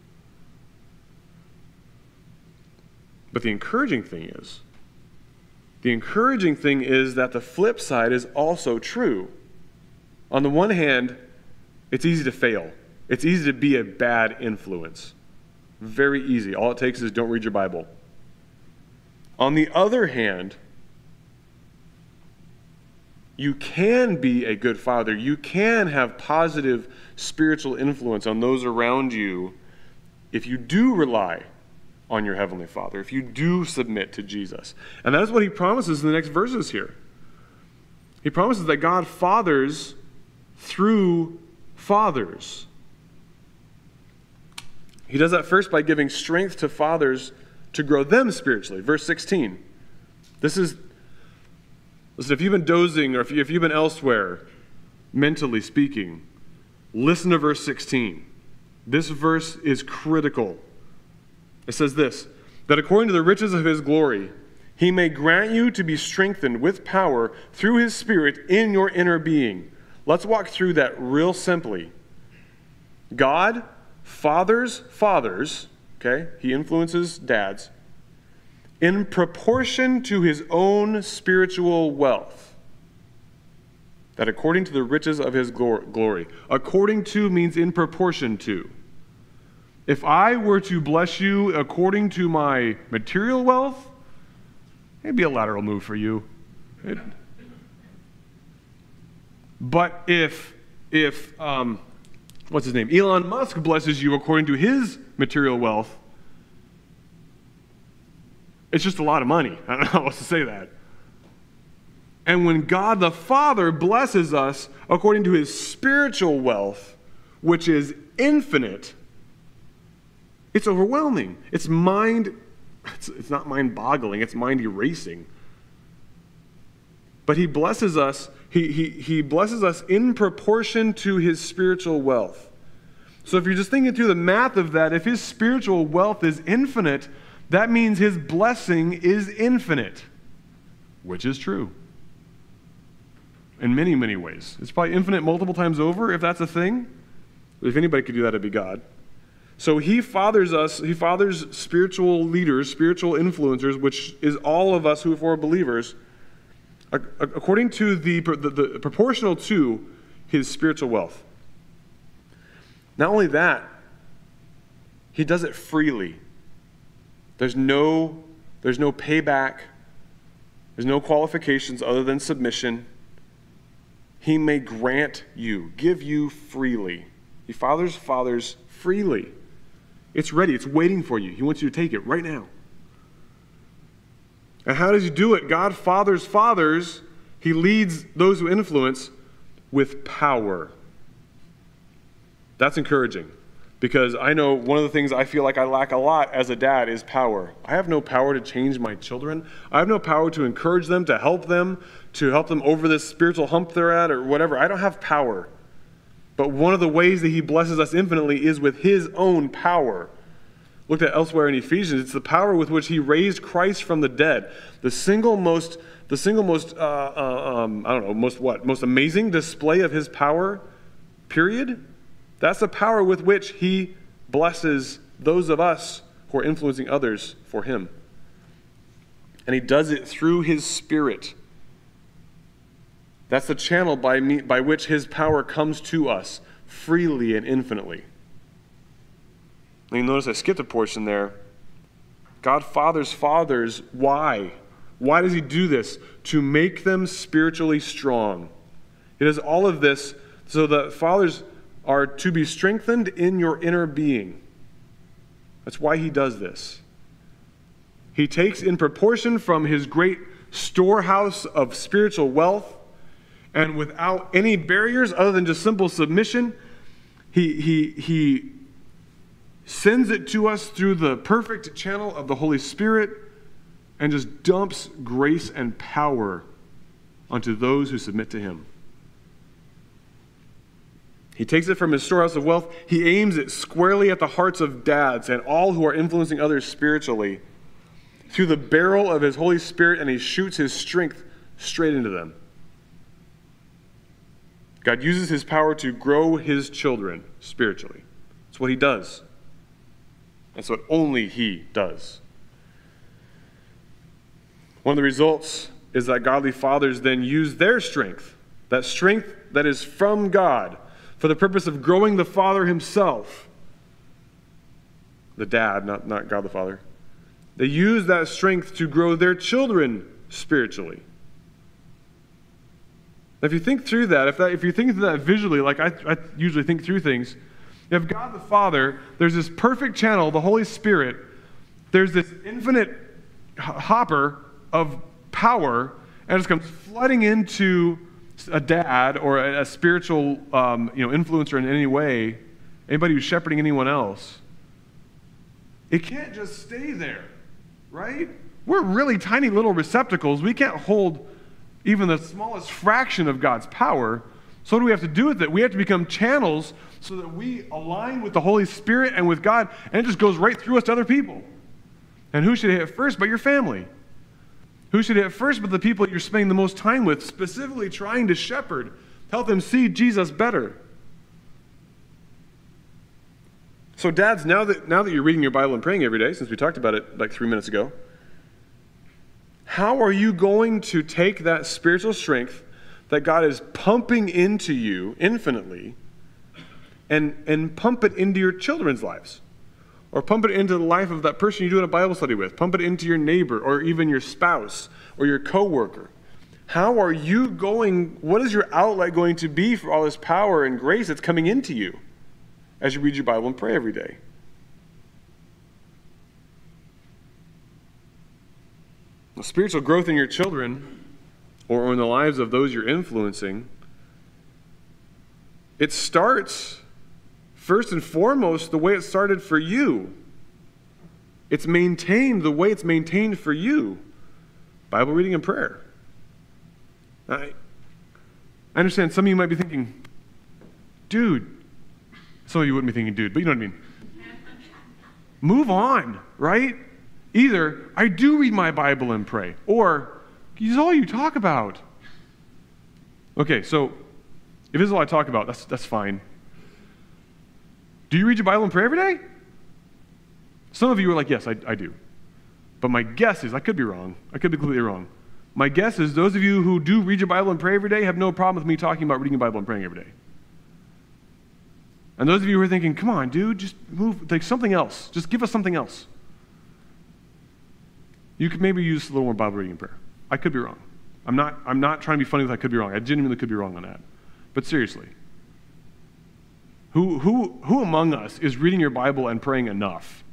But the encouraging thing is, the encouraging thing is that the flip side is also true. On the one hand, it's easy to fail. It's easy to be a bad influence. Very easy. All it takes is don't read your Bible. On the other hand, you can be a good father. You can have positive spiritual influence on those around you if you do rely on your Heavenly Father, if you do submit to Jesus. And that is what he promises in the next verses here. He promises that God fathers through fathers. He does that first by giving strength to fathers to grow them spiritually. Verse sixteen. This is, listen, if you've been dozing or if, you, if you've been elsewhere, mentally speaking, listen to verse sixteen. This verse is critical. It says this, that according to the riches of his glory, he may grant you to be strengthened with power through his Spirit in your inner being. Let's walk through that real simply. God fathers fathers, okay? He influences dads in proportion to his own spiritual wealth. That according to the riches of his glory. According to means in proportion to. If I were to bless you according to my material wealth, it'd be a lateral move for you. It, but if, if um, what's his name? Elon Musk blesses you according to his material wealth, it's just a lot of money. I don't know how else to say that. And when God the Father blesses us according to his spiritual wealth, which is infinite, it's overwhelming. It's mind, it's, it's not mind-boggling, it's mind-erasing. But he blesses us, he, he, he blesses us in proportion to his spiritual wealth. So if you're just thinking through the math of that, if his spiritual wealth is infinite, that means his blessing is infinite, which is true. In many, many ways. It's probably infinite multiple times over, if that's a thing. If anybody could do that, it'd be God. So he fathers us, he fathers spiritual leaders, spiritual influencers, which is all of us who are believers, according to the, the, the proportional to his spiritual wealth. Not only that, he does it freely. There's no, there's no payback. There's no qualifications other than submission. He may grant you, give you freely. He fathers fathers freely. It's ready. It's waiting for you. He wants you to take it right now. And how does he do it? God fathers fathers. He leads those who influence with power. That's encouraging. Because I know one of the things I feel like I lack a lot as a dad is power. I have no power to change my children. I have no power to encourage them, to help them, to help them over this spiritual hump they're at or whatever. I don't have power. But one of the ways that he blesses us infinitely is with his own power. Looked at elsewhere in Ephesians, it's the power with which he raised Christ from the dead. The single most, the single most, uh, uh, um, I don't know, most what? Most amazing display of his power, period. That's the power with which he blesses those of us who are influencing others for him. And he does it through his Spirit. That's the channel by, me, by which his power comes to us freely and infinitely. And you notice I skipped a portion there. God fathers fathers. Why? Why does he do this? To make them spiritually strong. He does all of this so that fathers are to be strengthened in your inner being. That's why he does this. He takes in proportion from his great storehouse of spiritual wealth, and without any barriers other than just simple submission, he, he, he sends it to us through the perfect channel of the Holy Spirit and just dumps grace and power onto those who submit to him. He takes it from his storehouse of wealth. He aims it squarely at the hearts of dads and all who are influencing others spiritually through the barrel of his Holy Spirit, and he shoots his strength straight into them. God uses his power to grow his children spiritually. That's what he does. That's what only he does. One of the results is that godly fathers then use their strength, that strength that is from God, for the purpose of growing the father himself. The dad, not, not God the Father. They use that strength to grow their children spiritually. Now, if you think through that, if that, if you think through that visually, like I, I usually think through things, you have God the Father, there's this perfect channel, the Holy Spirit, there's this infinite hopper of power, and it just comes flooding into a dad or a, a spiritual um, you know, influencer in any way, anybody who's shepherding anyone else. It can't just stay there, right? We're really tiny little receptacles. We can't hold even the smallest fraction of God's power. So what do we have to do with it? We have to become channels so that we align with the Holy Spirit and with God, and it just goes right through us to other people. And who should hit first but your family? Who should hit first but the people you're spending the most time with, specifically trying to shepherd, help them see Jesus better? So dads, now that, now that you're reading your Bible and praying every day, since we talked about it like three minutes ago, how are you going to take that spiritual strength that God is pumping into you infinitely and, and pump it into your children's lives? Or pump it into the life of that person you're doing a Bible study with. Pump it into your neighbor or even your spouse or your coworker. How are you going, what is your outlet going to be for all this power and grace that's coming into you as you read your Bible and pray every day? The spiritual growth in your children or in the lives of those you're influencing, it starts first and foremost the way it started for you. It's maintained the way it's maintained for you. Bible reading and prayer. I, I understand some of you might be thinking, dude. Some of you wouldn't be thinking, dude, but you know what I mean. Move on, right? Either I do read my Bible and pray, or this is all you talk about. Okay, so if this is all I talk about, that's that's fine. Do you read your Bible and pray every day? Some of you are like, yes, I, I do. But my guess is, I could be wrong. I could be completely wrong. My guess is those of you who do read your Bible and pray every day have no problem with me talking about reading your Bible and praying every day. And those of you who are thinking, come on, dude, just move, like something else. Just give us something else. You could maybe use a little more Bible reading and prayer. I could be wrong. I'm not, I'm not trying to be funny with I could be wrong. I genuinely could be wrong on that. But seriously. Who, who, who among us is reading your Bible and praying enough?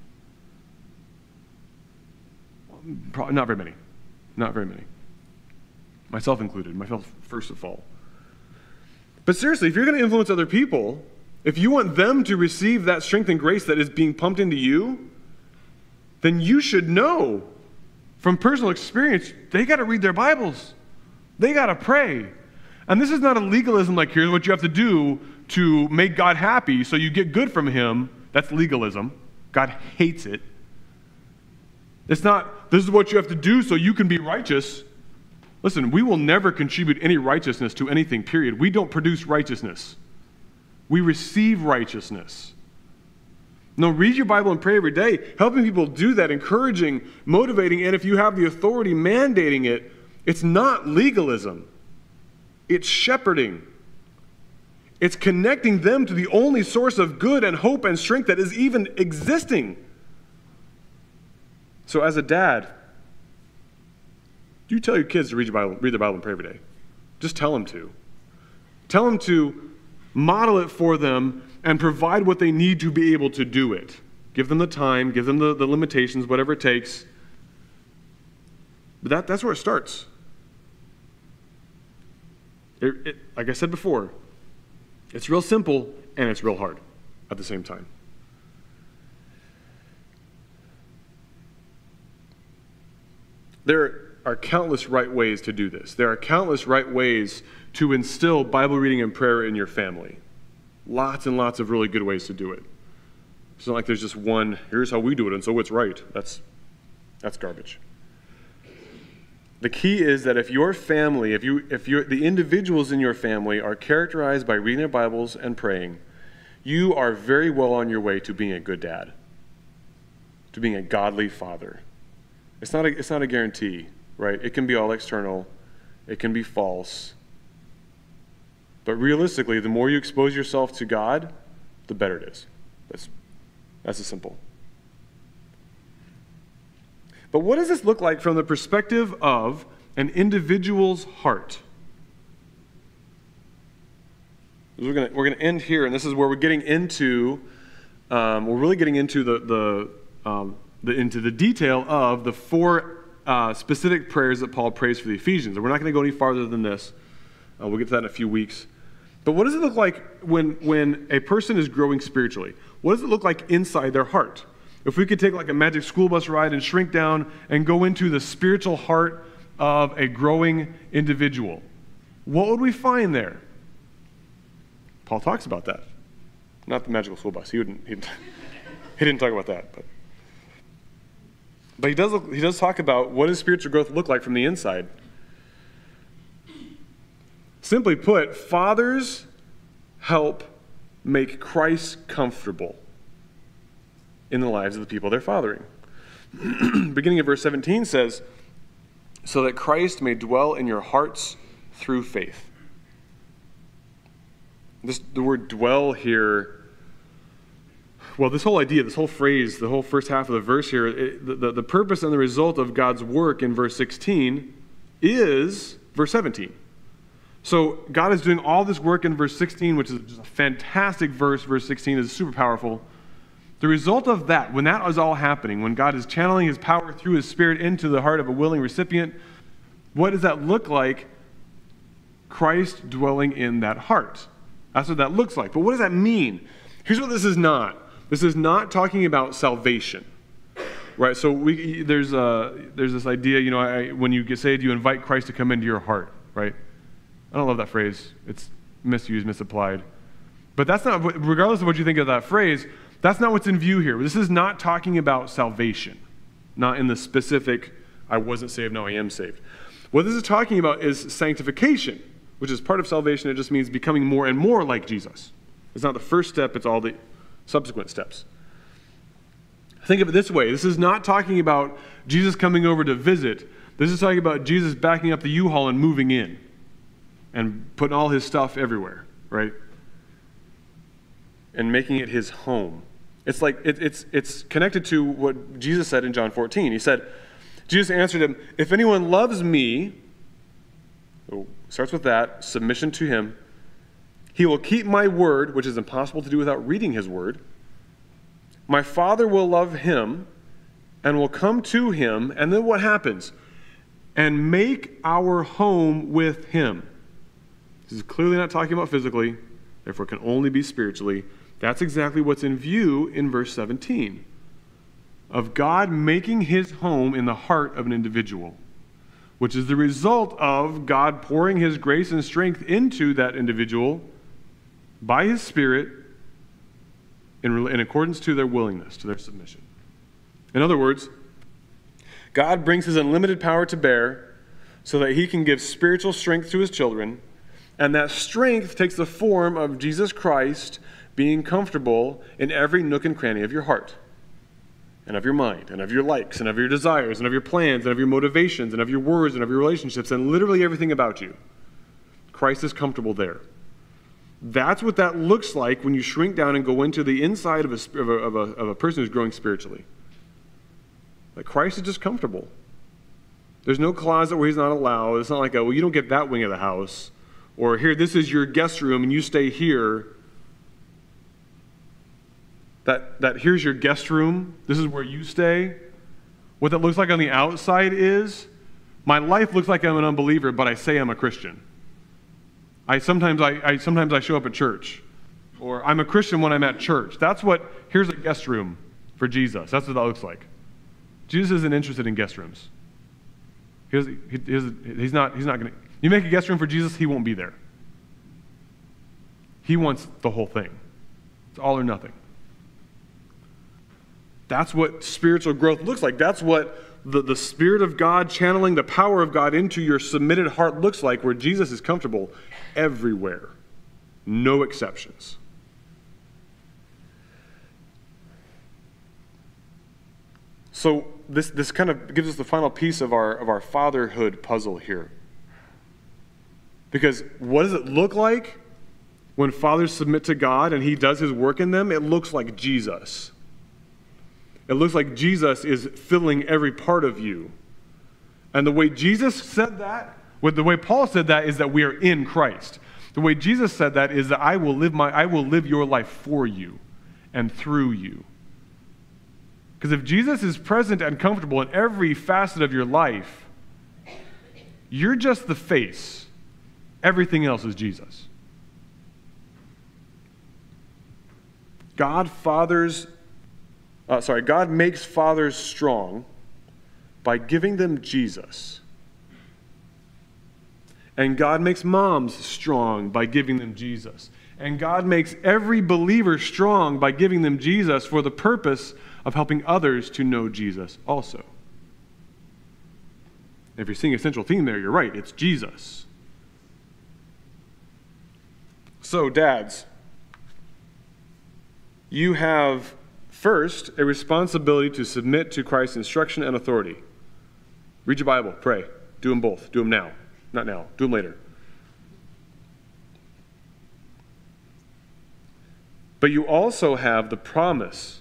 Probably not very many. Not very many. Myself included. Myself first of all. But seriously, if you're going to influence other people, if you want them to receive that strength and grace that is being pumped into you, then you should know from personal experience, they got to read their Bibles. They got to pray. And this is not a legalism like, here's what you have to do to make God happy so you get good from him. That's legalism. God hates it. It's not, this is what you have to do so you can be righteous. Listen, we will never contribute any righteousness to anything, period. We don't produce righteousness. We receive righteousness. No, read your Bible and pray every day, helping people do that, encouraging, motivating, and if you have the authority mandating it, it's not legalism. It's shepherding. It's connecting them to the only source of good and hope and strength that is even existing. So as a dad, you tell your kids to read, your Bible, read their Bible and pray every day. Just tell them to. Tell them to model it for them and provide what they need to be able to do it. Give them the time, give them the, the limitations, whatever it takes. But that, that's where it starts. It, it, like I said before, it's real simple and it's real hard at the same time. There are countless right ways to do this. There are countless right ways to instill Bible reading and prayer in your family. Lots and lots of really good ways to do it. It's not like there's just one, here's how we do it, and so it's right. That's, that's garbage. The key is that if your family, if you, if you, the individuals in your family are characterized by reading their Bibles and praying, you are very well on your way to being a good dad, to being a godly father. It's not a, it's not a guarantee, right? It can be all external. It can be false. But realistically, the more you expose yourself to God, the better it is. That's, that's as simple. But what does this look like from the perspective of an individual's heart? We're going we're going to end here, and this is where we're getting into, um, we're really getting into the, the, um, the into the detail of the four uh, specific prayers that Paul prays for the Ephesians. And we're not going to go any farther than this. Uh, we'll get to that in a few weeks. But what does it look like when, when a person is growing spiritually? What does it look like inside their heart? If we could take like a magic school bus ride and shrink down and go into the spiritual heart of a growing individual, what would we find there? Paul talks about that. Not the magical school bus. He wouldn't. He, he didn't talk about that. But, but he does. He does talk about what does spiritual growth look like from the inside. Simply put, fathers help make Christ comfortable in the lives of the people they're fathering. Beginning of verse seventeen says, so that Christ may dwell in your hearts through faith. This, the word dwell here, well, this whole idea, this whole phrase, the whole first half of the verse here, it, the, the, the purpose and the result of God's work in verse sixteen is verse seventeen. So God is doing all this work in verse sixteen, which is just a fantastic verse. Verse sixteen is super powerful. The result of that, when that is all happening, when God is channeling his power through his Spirit into the heart of a willing recipient, what does that look like? Christ dwelling in that heart. That's what that looks like. But what does that mean? Here's what this is not. This is not talking about salvation, right? So we, there's, a, there's this idea, you know, I, when you say, do you invite Christ to come into your heart, right? I don't love that phrase. It's misused, misapplied. But that's not, regardless of what you think of that phrase, that's not what's in view here. This is not talking about salvation, not in the specific, I wasn't saved, now I am saved. What this is talking about is sanctification, which is part of salvation. It just means becoming more and more like Jesus. It's not the first step, it's all the subsequent steps. Think of it this way. This is not talking about Jesus coming over to visit. This is talking about Jesus backing up the U-Haul and moving in and putting all his stuff everywhere, right? And making it his home. It's like, it, it's, it's connected to what Jesus said in John fourteen. He said, Jesus answered him, if anyone loves me, so starts with that, submission to him, he will keep my word, which is impossible to do without reading his word. My Father will love him and will come to him, and then what happens? And make our home with him. This is clearly not talking about physically, therefore it can only be spiritually. That's exactly what's in view in verse seventeen, of God making his home in the heart of an individual, which is the result of God pouring his grace and strength into that individual by his Spirit in, in accordance to their willingness, to their submission. In other words, God brings his unlimited power to bear so that he can give spiritual strength to his children, and that strength takes the form of Jesus Christ being comfortable in every nook and cranny of your heart, and of your mind, and of your likes, and of your desires, and of your plans, and of your motivations, and of your words, and of your relationships, and literally everything about you. Christ is comfortable there. That's what that looks like when you shrink down and go into the inside of a, of a, of a, of a person who's growing spiritually. Like Christ is just comfortable. There's no closet where he's not allowed. It's not like, a, well, you don't get that wing of the house. Or here, this is your guest room, and you stay here. That, that here's your guest room. This is where you stay. What that looks like on the outside is My life looks like I'm an unbeliever, but I say I'm a Christian. I sometimes I, I sometimes I show up at church, or I'm a Christian when I'm at church. That's what, here's a guest room for Jesus. That's what that looks like. Jesus isn't interested in guest rooms. He he, he, he's not, he's not going to, you make a guest room for Jesus, he won't be there. He wants the whole thing. It's all or nothing. That's what spiritual growth looks like. That's what the, the Spirit of God channeling the power of God into your submitted heart looks like, where Jesus is comfortable everywhere. No exceptions. So this, this kind of gives us the final piece of our, of our fatherhood puzzle here. Because what does it look like when fathers submit to God and he does his work in them? It looks like Jesus. It looks like Jesus is filling every part of you. And the way Jesus said that, with the way Paul said that, is that we are in Christ. The way Jesus said that is that I will live my I will live your life for you and through you. Because if Jesus is present and comfortable in every facet of your life, you're just the face. Everything else is Jesus. God fathers, uh, sorry, God makes fathers strong by giving them Jesus. And God makes moms strong by giving them Jesus. And God makes every believer strong by giving them Jesus for the purpose of helping others to know Jesus also. If you're seeing a central theme there, you're right. It's Jesus. So, dads, you have, first, a responsibility to submit to Christ's instruction and authority. Read your Bible, pray. Do them both. Do them now. Not now. Do them later. But you also have the promise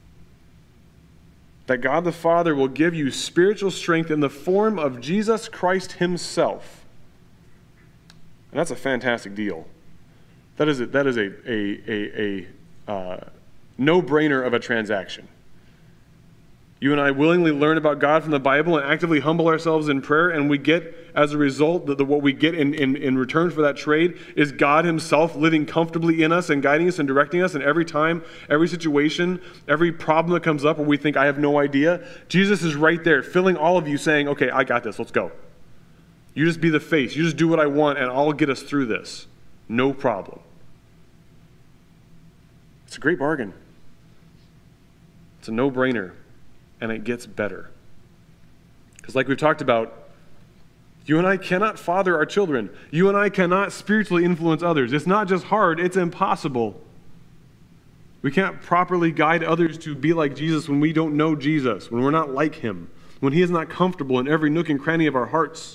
that God the Father will give you spiritual strength in the form of Jesus Christ himself. And that's a fantastic deal. That is a, that is a, a, a, a uh, no-brainer of a transaction. You and I willingly learn about God from the Bible and actively humble ourselves in prayer, and we get, as a result, the, the, what we get in, in, in return for that trade is God himself living comfortably in us and guiding us and directing us, and every time, every situation, every problem that comes up where we think, I have no idea, Jesus is right there, filling all of you, saying, okay, I got this, let's go. You just be the face, you just do what I want, and I'll get us through this. No problem. It's a great bargain. It's a no-brainer. And it gets better. Because like we've talked about, you and I cannot father our children. You and I cannot spiritually influence others. It's not just hard, it's impossible. We can't properly guide others to be like Jesus when we don't know Jesus, when we're not like him, when he is not comfortable in every nook and cranny of our hearts.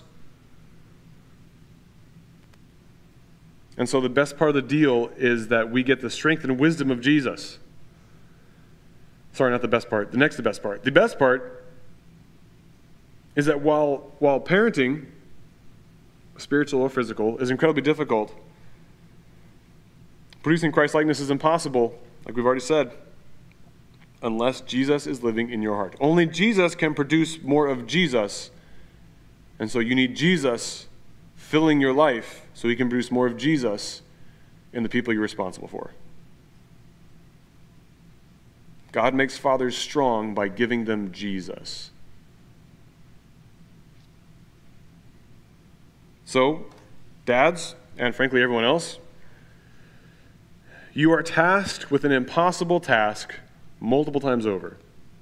And so the best part of the deal is that we get the strength and wisdom of Jesus. Sorry, not the best part. The next the best part. The best part is that while, while parenting, spiritual or physical, is incredibly difficult, producing Christ-likeness is impossible, like we've already said, unless Jesus is living in your heart. Only Jesus can produce more of Jesus, and so you need Jesus filling your life so he can produce more of Jesus in the people you're responsible for. God makes fathers strong by giving them Jesus. So, dads, and frankly everyone else, you are tasked with an impossible task multiple times over.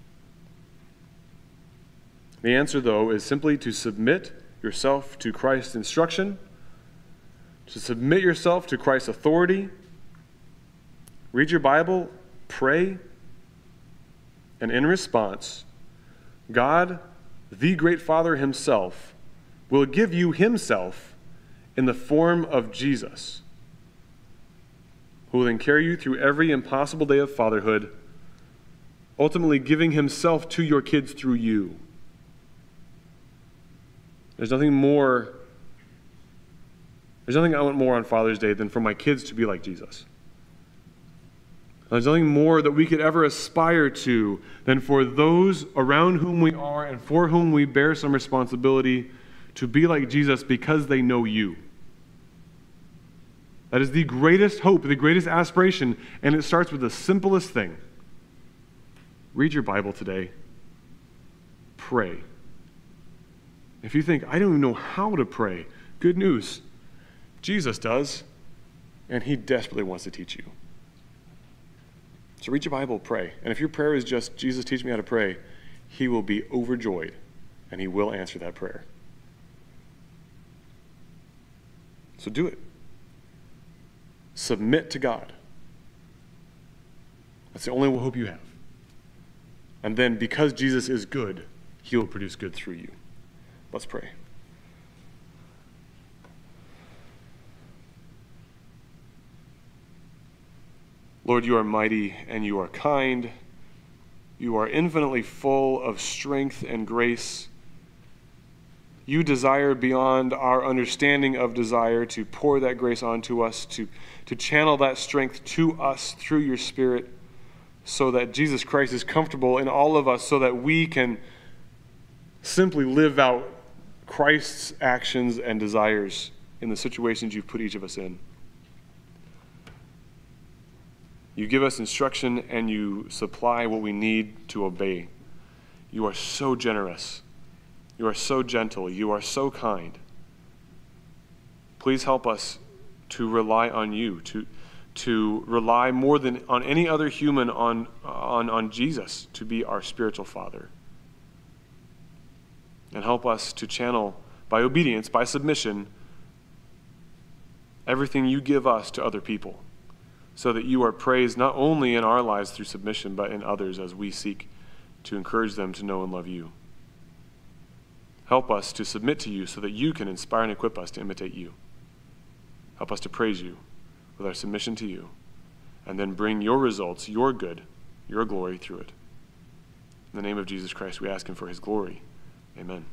The answer, though, is simply to submit yourself to Christ's instruction, to submit yourself to Christ's authority, read your Bible, pray, and in response, God, the great Father himself, will give you himself in the form of Jesus, who will then carry you through every impossible day of fatherhood, ultimately giving himself to your kids through you. There's nothing more, there's nothing I want more on Father's Day than for my kids to be like Jesus. There's nothing more that we could ever aspire to than for those around whom we are and for whom we bear some responsibility to be like Jesus because they know you. That is the greatest hope, the greatest aspiration, and it starts with the simplest thing. Read your Bible today. Pray. If you think, I don't even know how to pray, good news. Jesus does, and he desperately wants to teach you. So read your Bible, pray. And if your prayer is just, Jesus, teach me how to pray, he will be overjoyed, and he will answer that prayer. So do it. Submit to God. That's the only hope you have. And then because Jesus is good, he will produce good through you. Let's pray. Lord, you are mighty and you are kind. You are infinitely full of strength and grace. You desire beyond our understanding of desire to pour that grace onto us, to, to channel that strength to us through your Spirit, so that Jesus Christ is comfortable in all of us, so that we can simply live out Christ's actions and desires in the situations you've put each of us in. You give us instruction and you supply what we need to obey. You are so generous. You are so gentle. You are so kind. Please help us to rely on you, to, to rely more than on any other human on, on, on Jesus to be our spiritual Father. And help us to channel, by obedience, by submission, everything you give us to other people, so that you are praised not only in our lives through submission, but in others as we seek to encourage them to know and love you. Help us to submit to you so that you can inspire and equip us to imitate you. Help us to praise you with our submission to you, and then bring your results, your good, your glory through it. In the name of Jesus Christ, we ask him for his glory. Amen.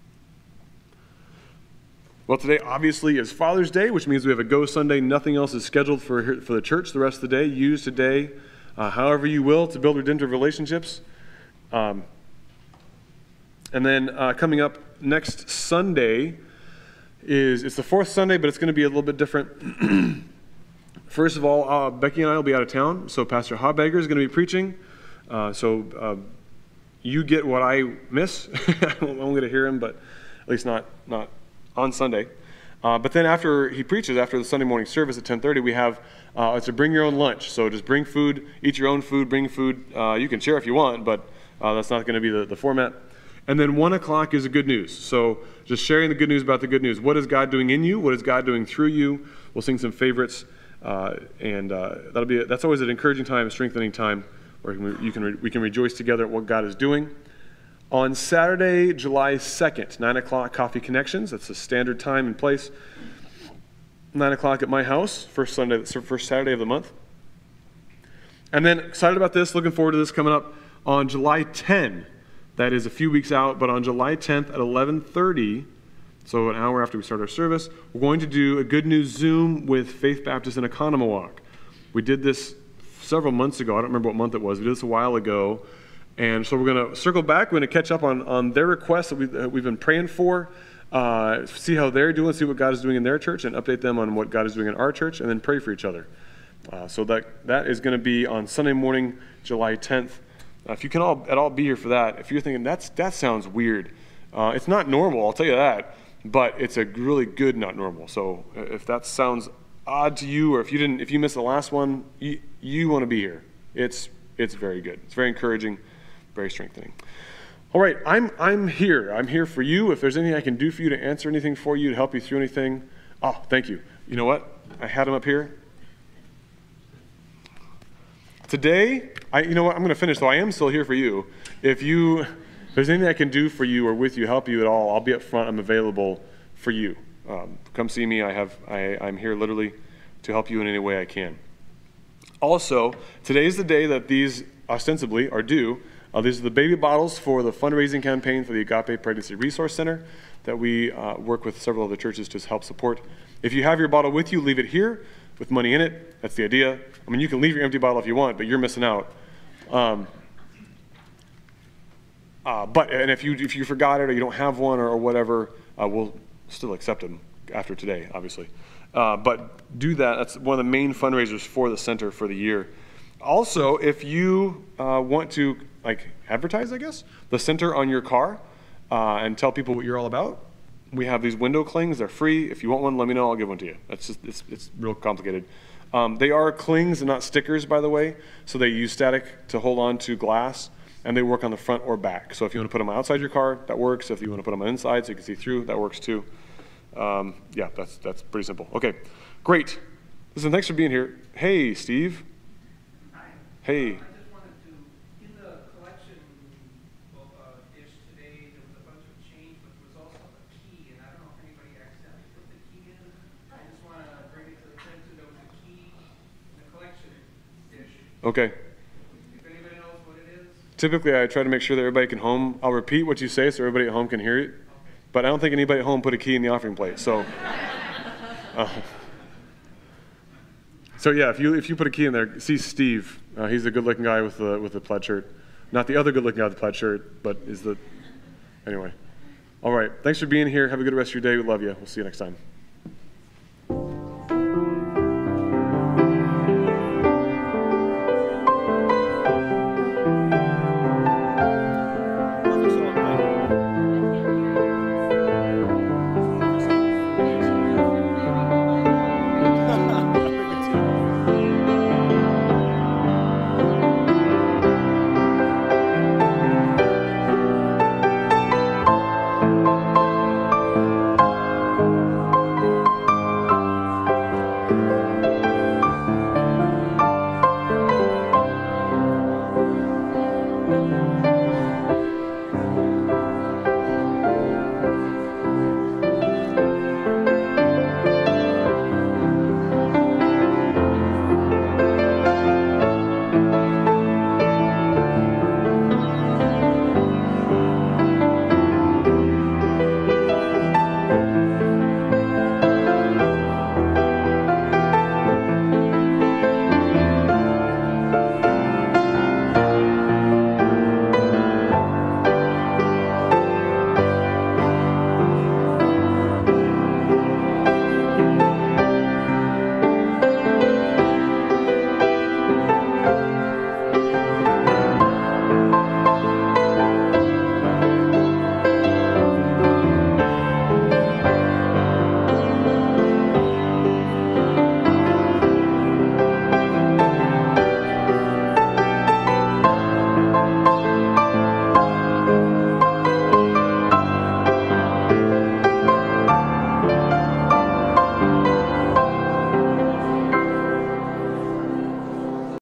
Well, today obviously is Father's Day, which means we have a Go Sunday. Nothing else is scheduled for, for the church the rest of the day. Use today uh, however you will to build redemptive relationships. Um, and then uh, coming up next Sunday is, it's the fourth Sunday, but it's going to be a little bit different. First of all, uh, Becky and I will be out of town, so Pastor Hobegger is going to be preaching. Uh, so uh, you get what I miss. I'm going to hear him, but at least not not on Sunday. Uh, but then after he preaches, after the Sunday morning service at ten thirty, we have, uh, it's a bring your own lunch. So just bring food, eat your own food, bring food. Uh, you can share if you want, but uh, that's not going to be the, the format. And then one o'clock is a good news. So just sharing the good news about the good news. What is God doing in you? What is God doing through you? We'll sing some favorites. Uh, and uh, that'll be, a, that's always an encouraging time, a strengthening time, where you can re, we can rejoice together at what God is doing. On Saturday, July second, nine o'clock, Coffee Connections. That's the standard time and place. nine o'clock at my house, first Sunday, first Saturday of the month. And then, excited about this, looking forward to this coming up on July tenth. That is a few weeks out, but on July tenth at eleven thirty, so an hour after we start our service, we're going to do a Good News Zoom with Faith Baptist in Economowalk. We did this several months ago. I don't remember what month it was. We did this a while ago. And so we're going to circle back. We're going to catch up on, on their requests that, we, that we've been praying for, uh, see how they're doing, see what God is doing in their church, and update them on what God is doing in our church, and then pray for each other. Uh, so that that is going to be on Sunday morning, July tenth. Uh, if you can all at all be here for that, if you're thinking, that's that sounds weird, uh, it's not normal, I'll tell you that, but it's a really good not normal. So if that sounds odd to you, or if you didn't, if you missed the last one, you, you want to be here. It's it's very good. It's very encouraging. Very strengthening. All right, I'm I'm here. I'm here for you. If there's anything I can do for you, to answer anything for you, to help you through anything. Oh, thank you. You know what? I had him up here. Today, I you know what? I'm going to finish, though. I am still here for you. If you, if there's anything I can do for you or with you, help you at all, I'll be up front. I'm available for you. Um, come see me. I have. I, I'm here literally to help you in any way I can. Also, today is the day that these ostensibly are due. Uh, these are the baby bottles for the fundraising campaign for the Agape Pregnancy Resource Center that we uh, work with several other churches to help support. If you have your bottle with you, leave it here with money in it. That's the idea. I mean, you can leave your empty bottle if you want, but you're missing out. Um, uh, but and if you if you forgot it or you don't have one or, or whatever, Uh, we'll still accept them after today, obviously. Uh, but do that. That's one of the main fundraisers for the center for the year. Also, if you uh, want to like advertise, I guess, the center on your car uh, and tell people what you're all about, we have these window clings. They're free. If you want one, let me know. I'll give one to you. That's just it's it's real complicated. Um, they are clings and not stickers, by the way. So they use static to hold on to glass, and they work on the front or back. So if you want to put them outside your car, that works. If you want to put them on inside so you can see through, that works too. Um, yeah, that's that's pretty simple. Okay, great. Listen, thanks for being here. Hey, Steve. Hi. Hey. Uh, I just wanted to, in the collection uh, dish today, there was a bunch of change, but there was also a key, and I don't know if anybody accidentally put the key in. I just want to bring it to the attention, there was a key in the collection dish. Okay. If anybody knows what it is. Typically, I try to make sure that everybody can home. I'll repeat what you say so everybody at home can hear it. Okay. But I don't think anybody at home put a key in the offering plate. So, uh, so yeah, if you if you put a key in there, see Steve. Uh, he's the good-looking guy with the with the plaid shirt, not the other good-looking guy with the plaid shirt, but is the anyway. All right. Thanks for being here. Have a good rest of your day. We love you. We'll see you next time.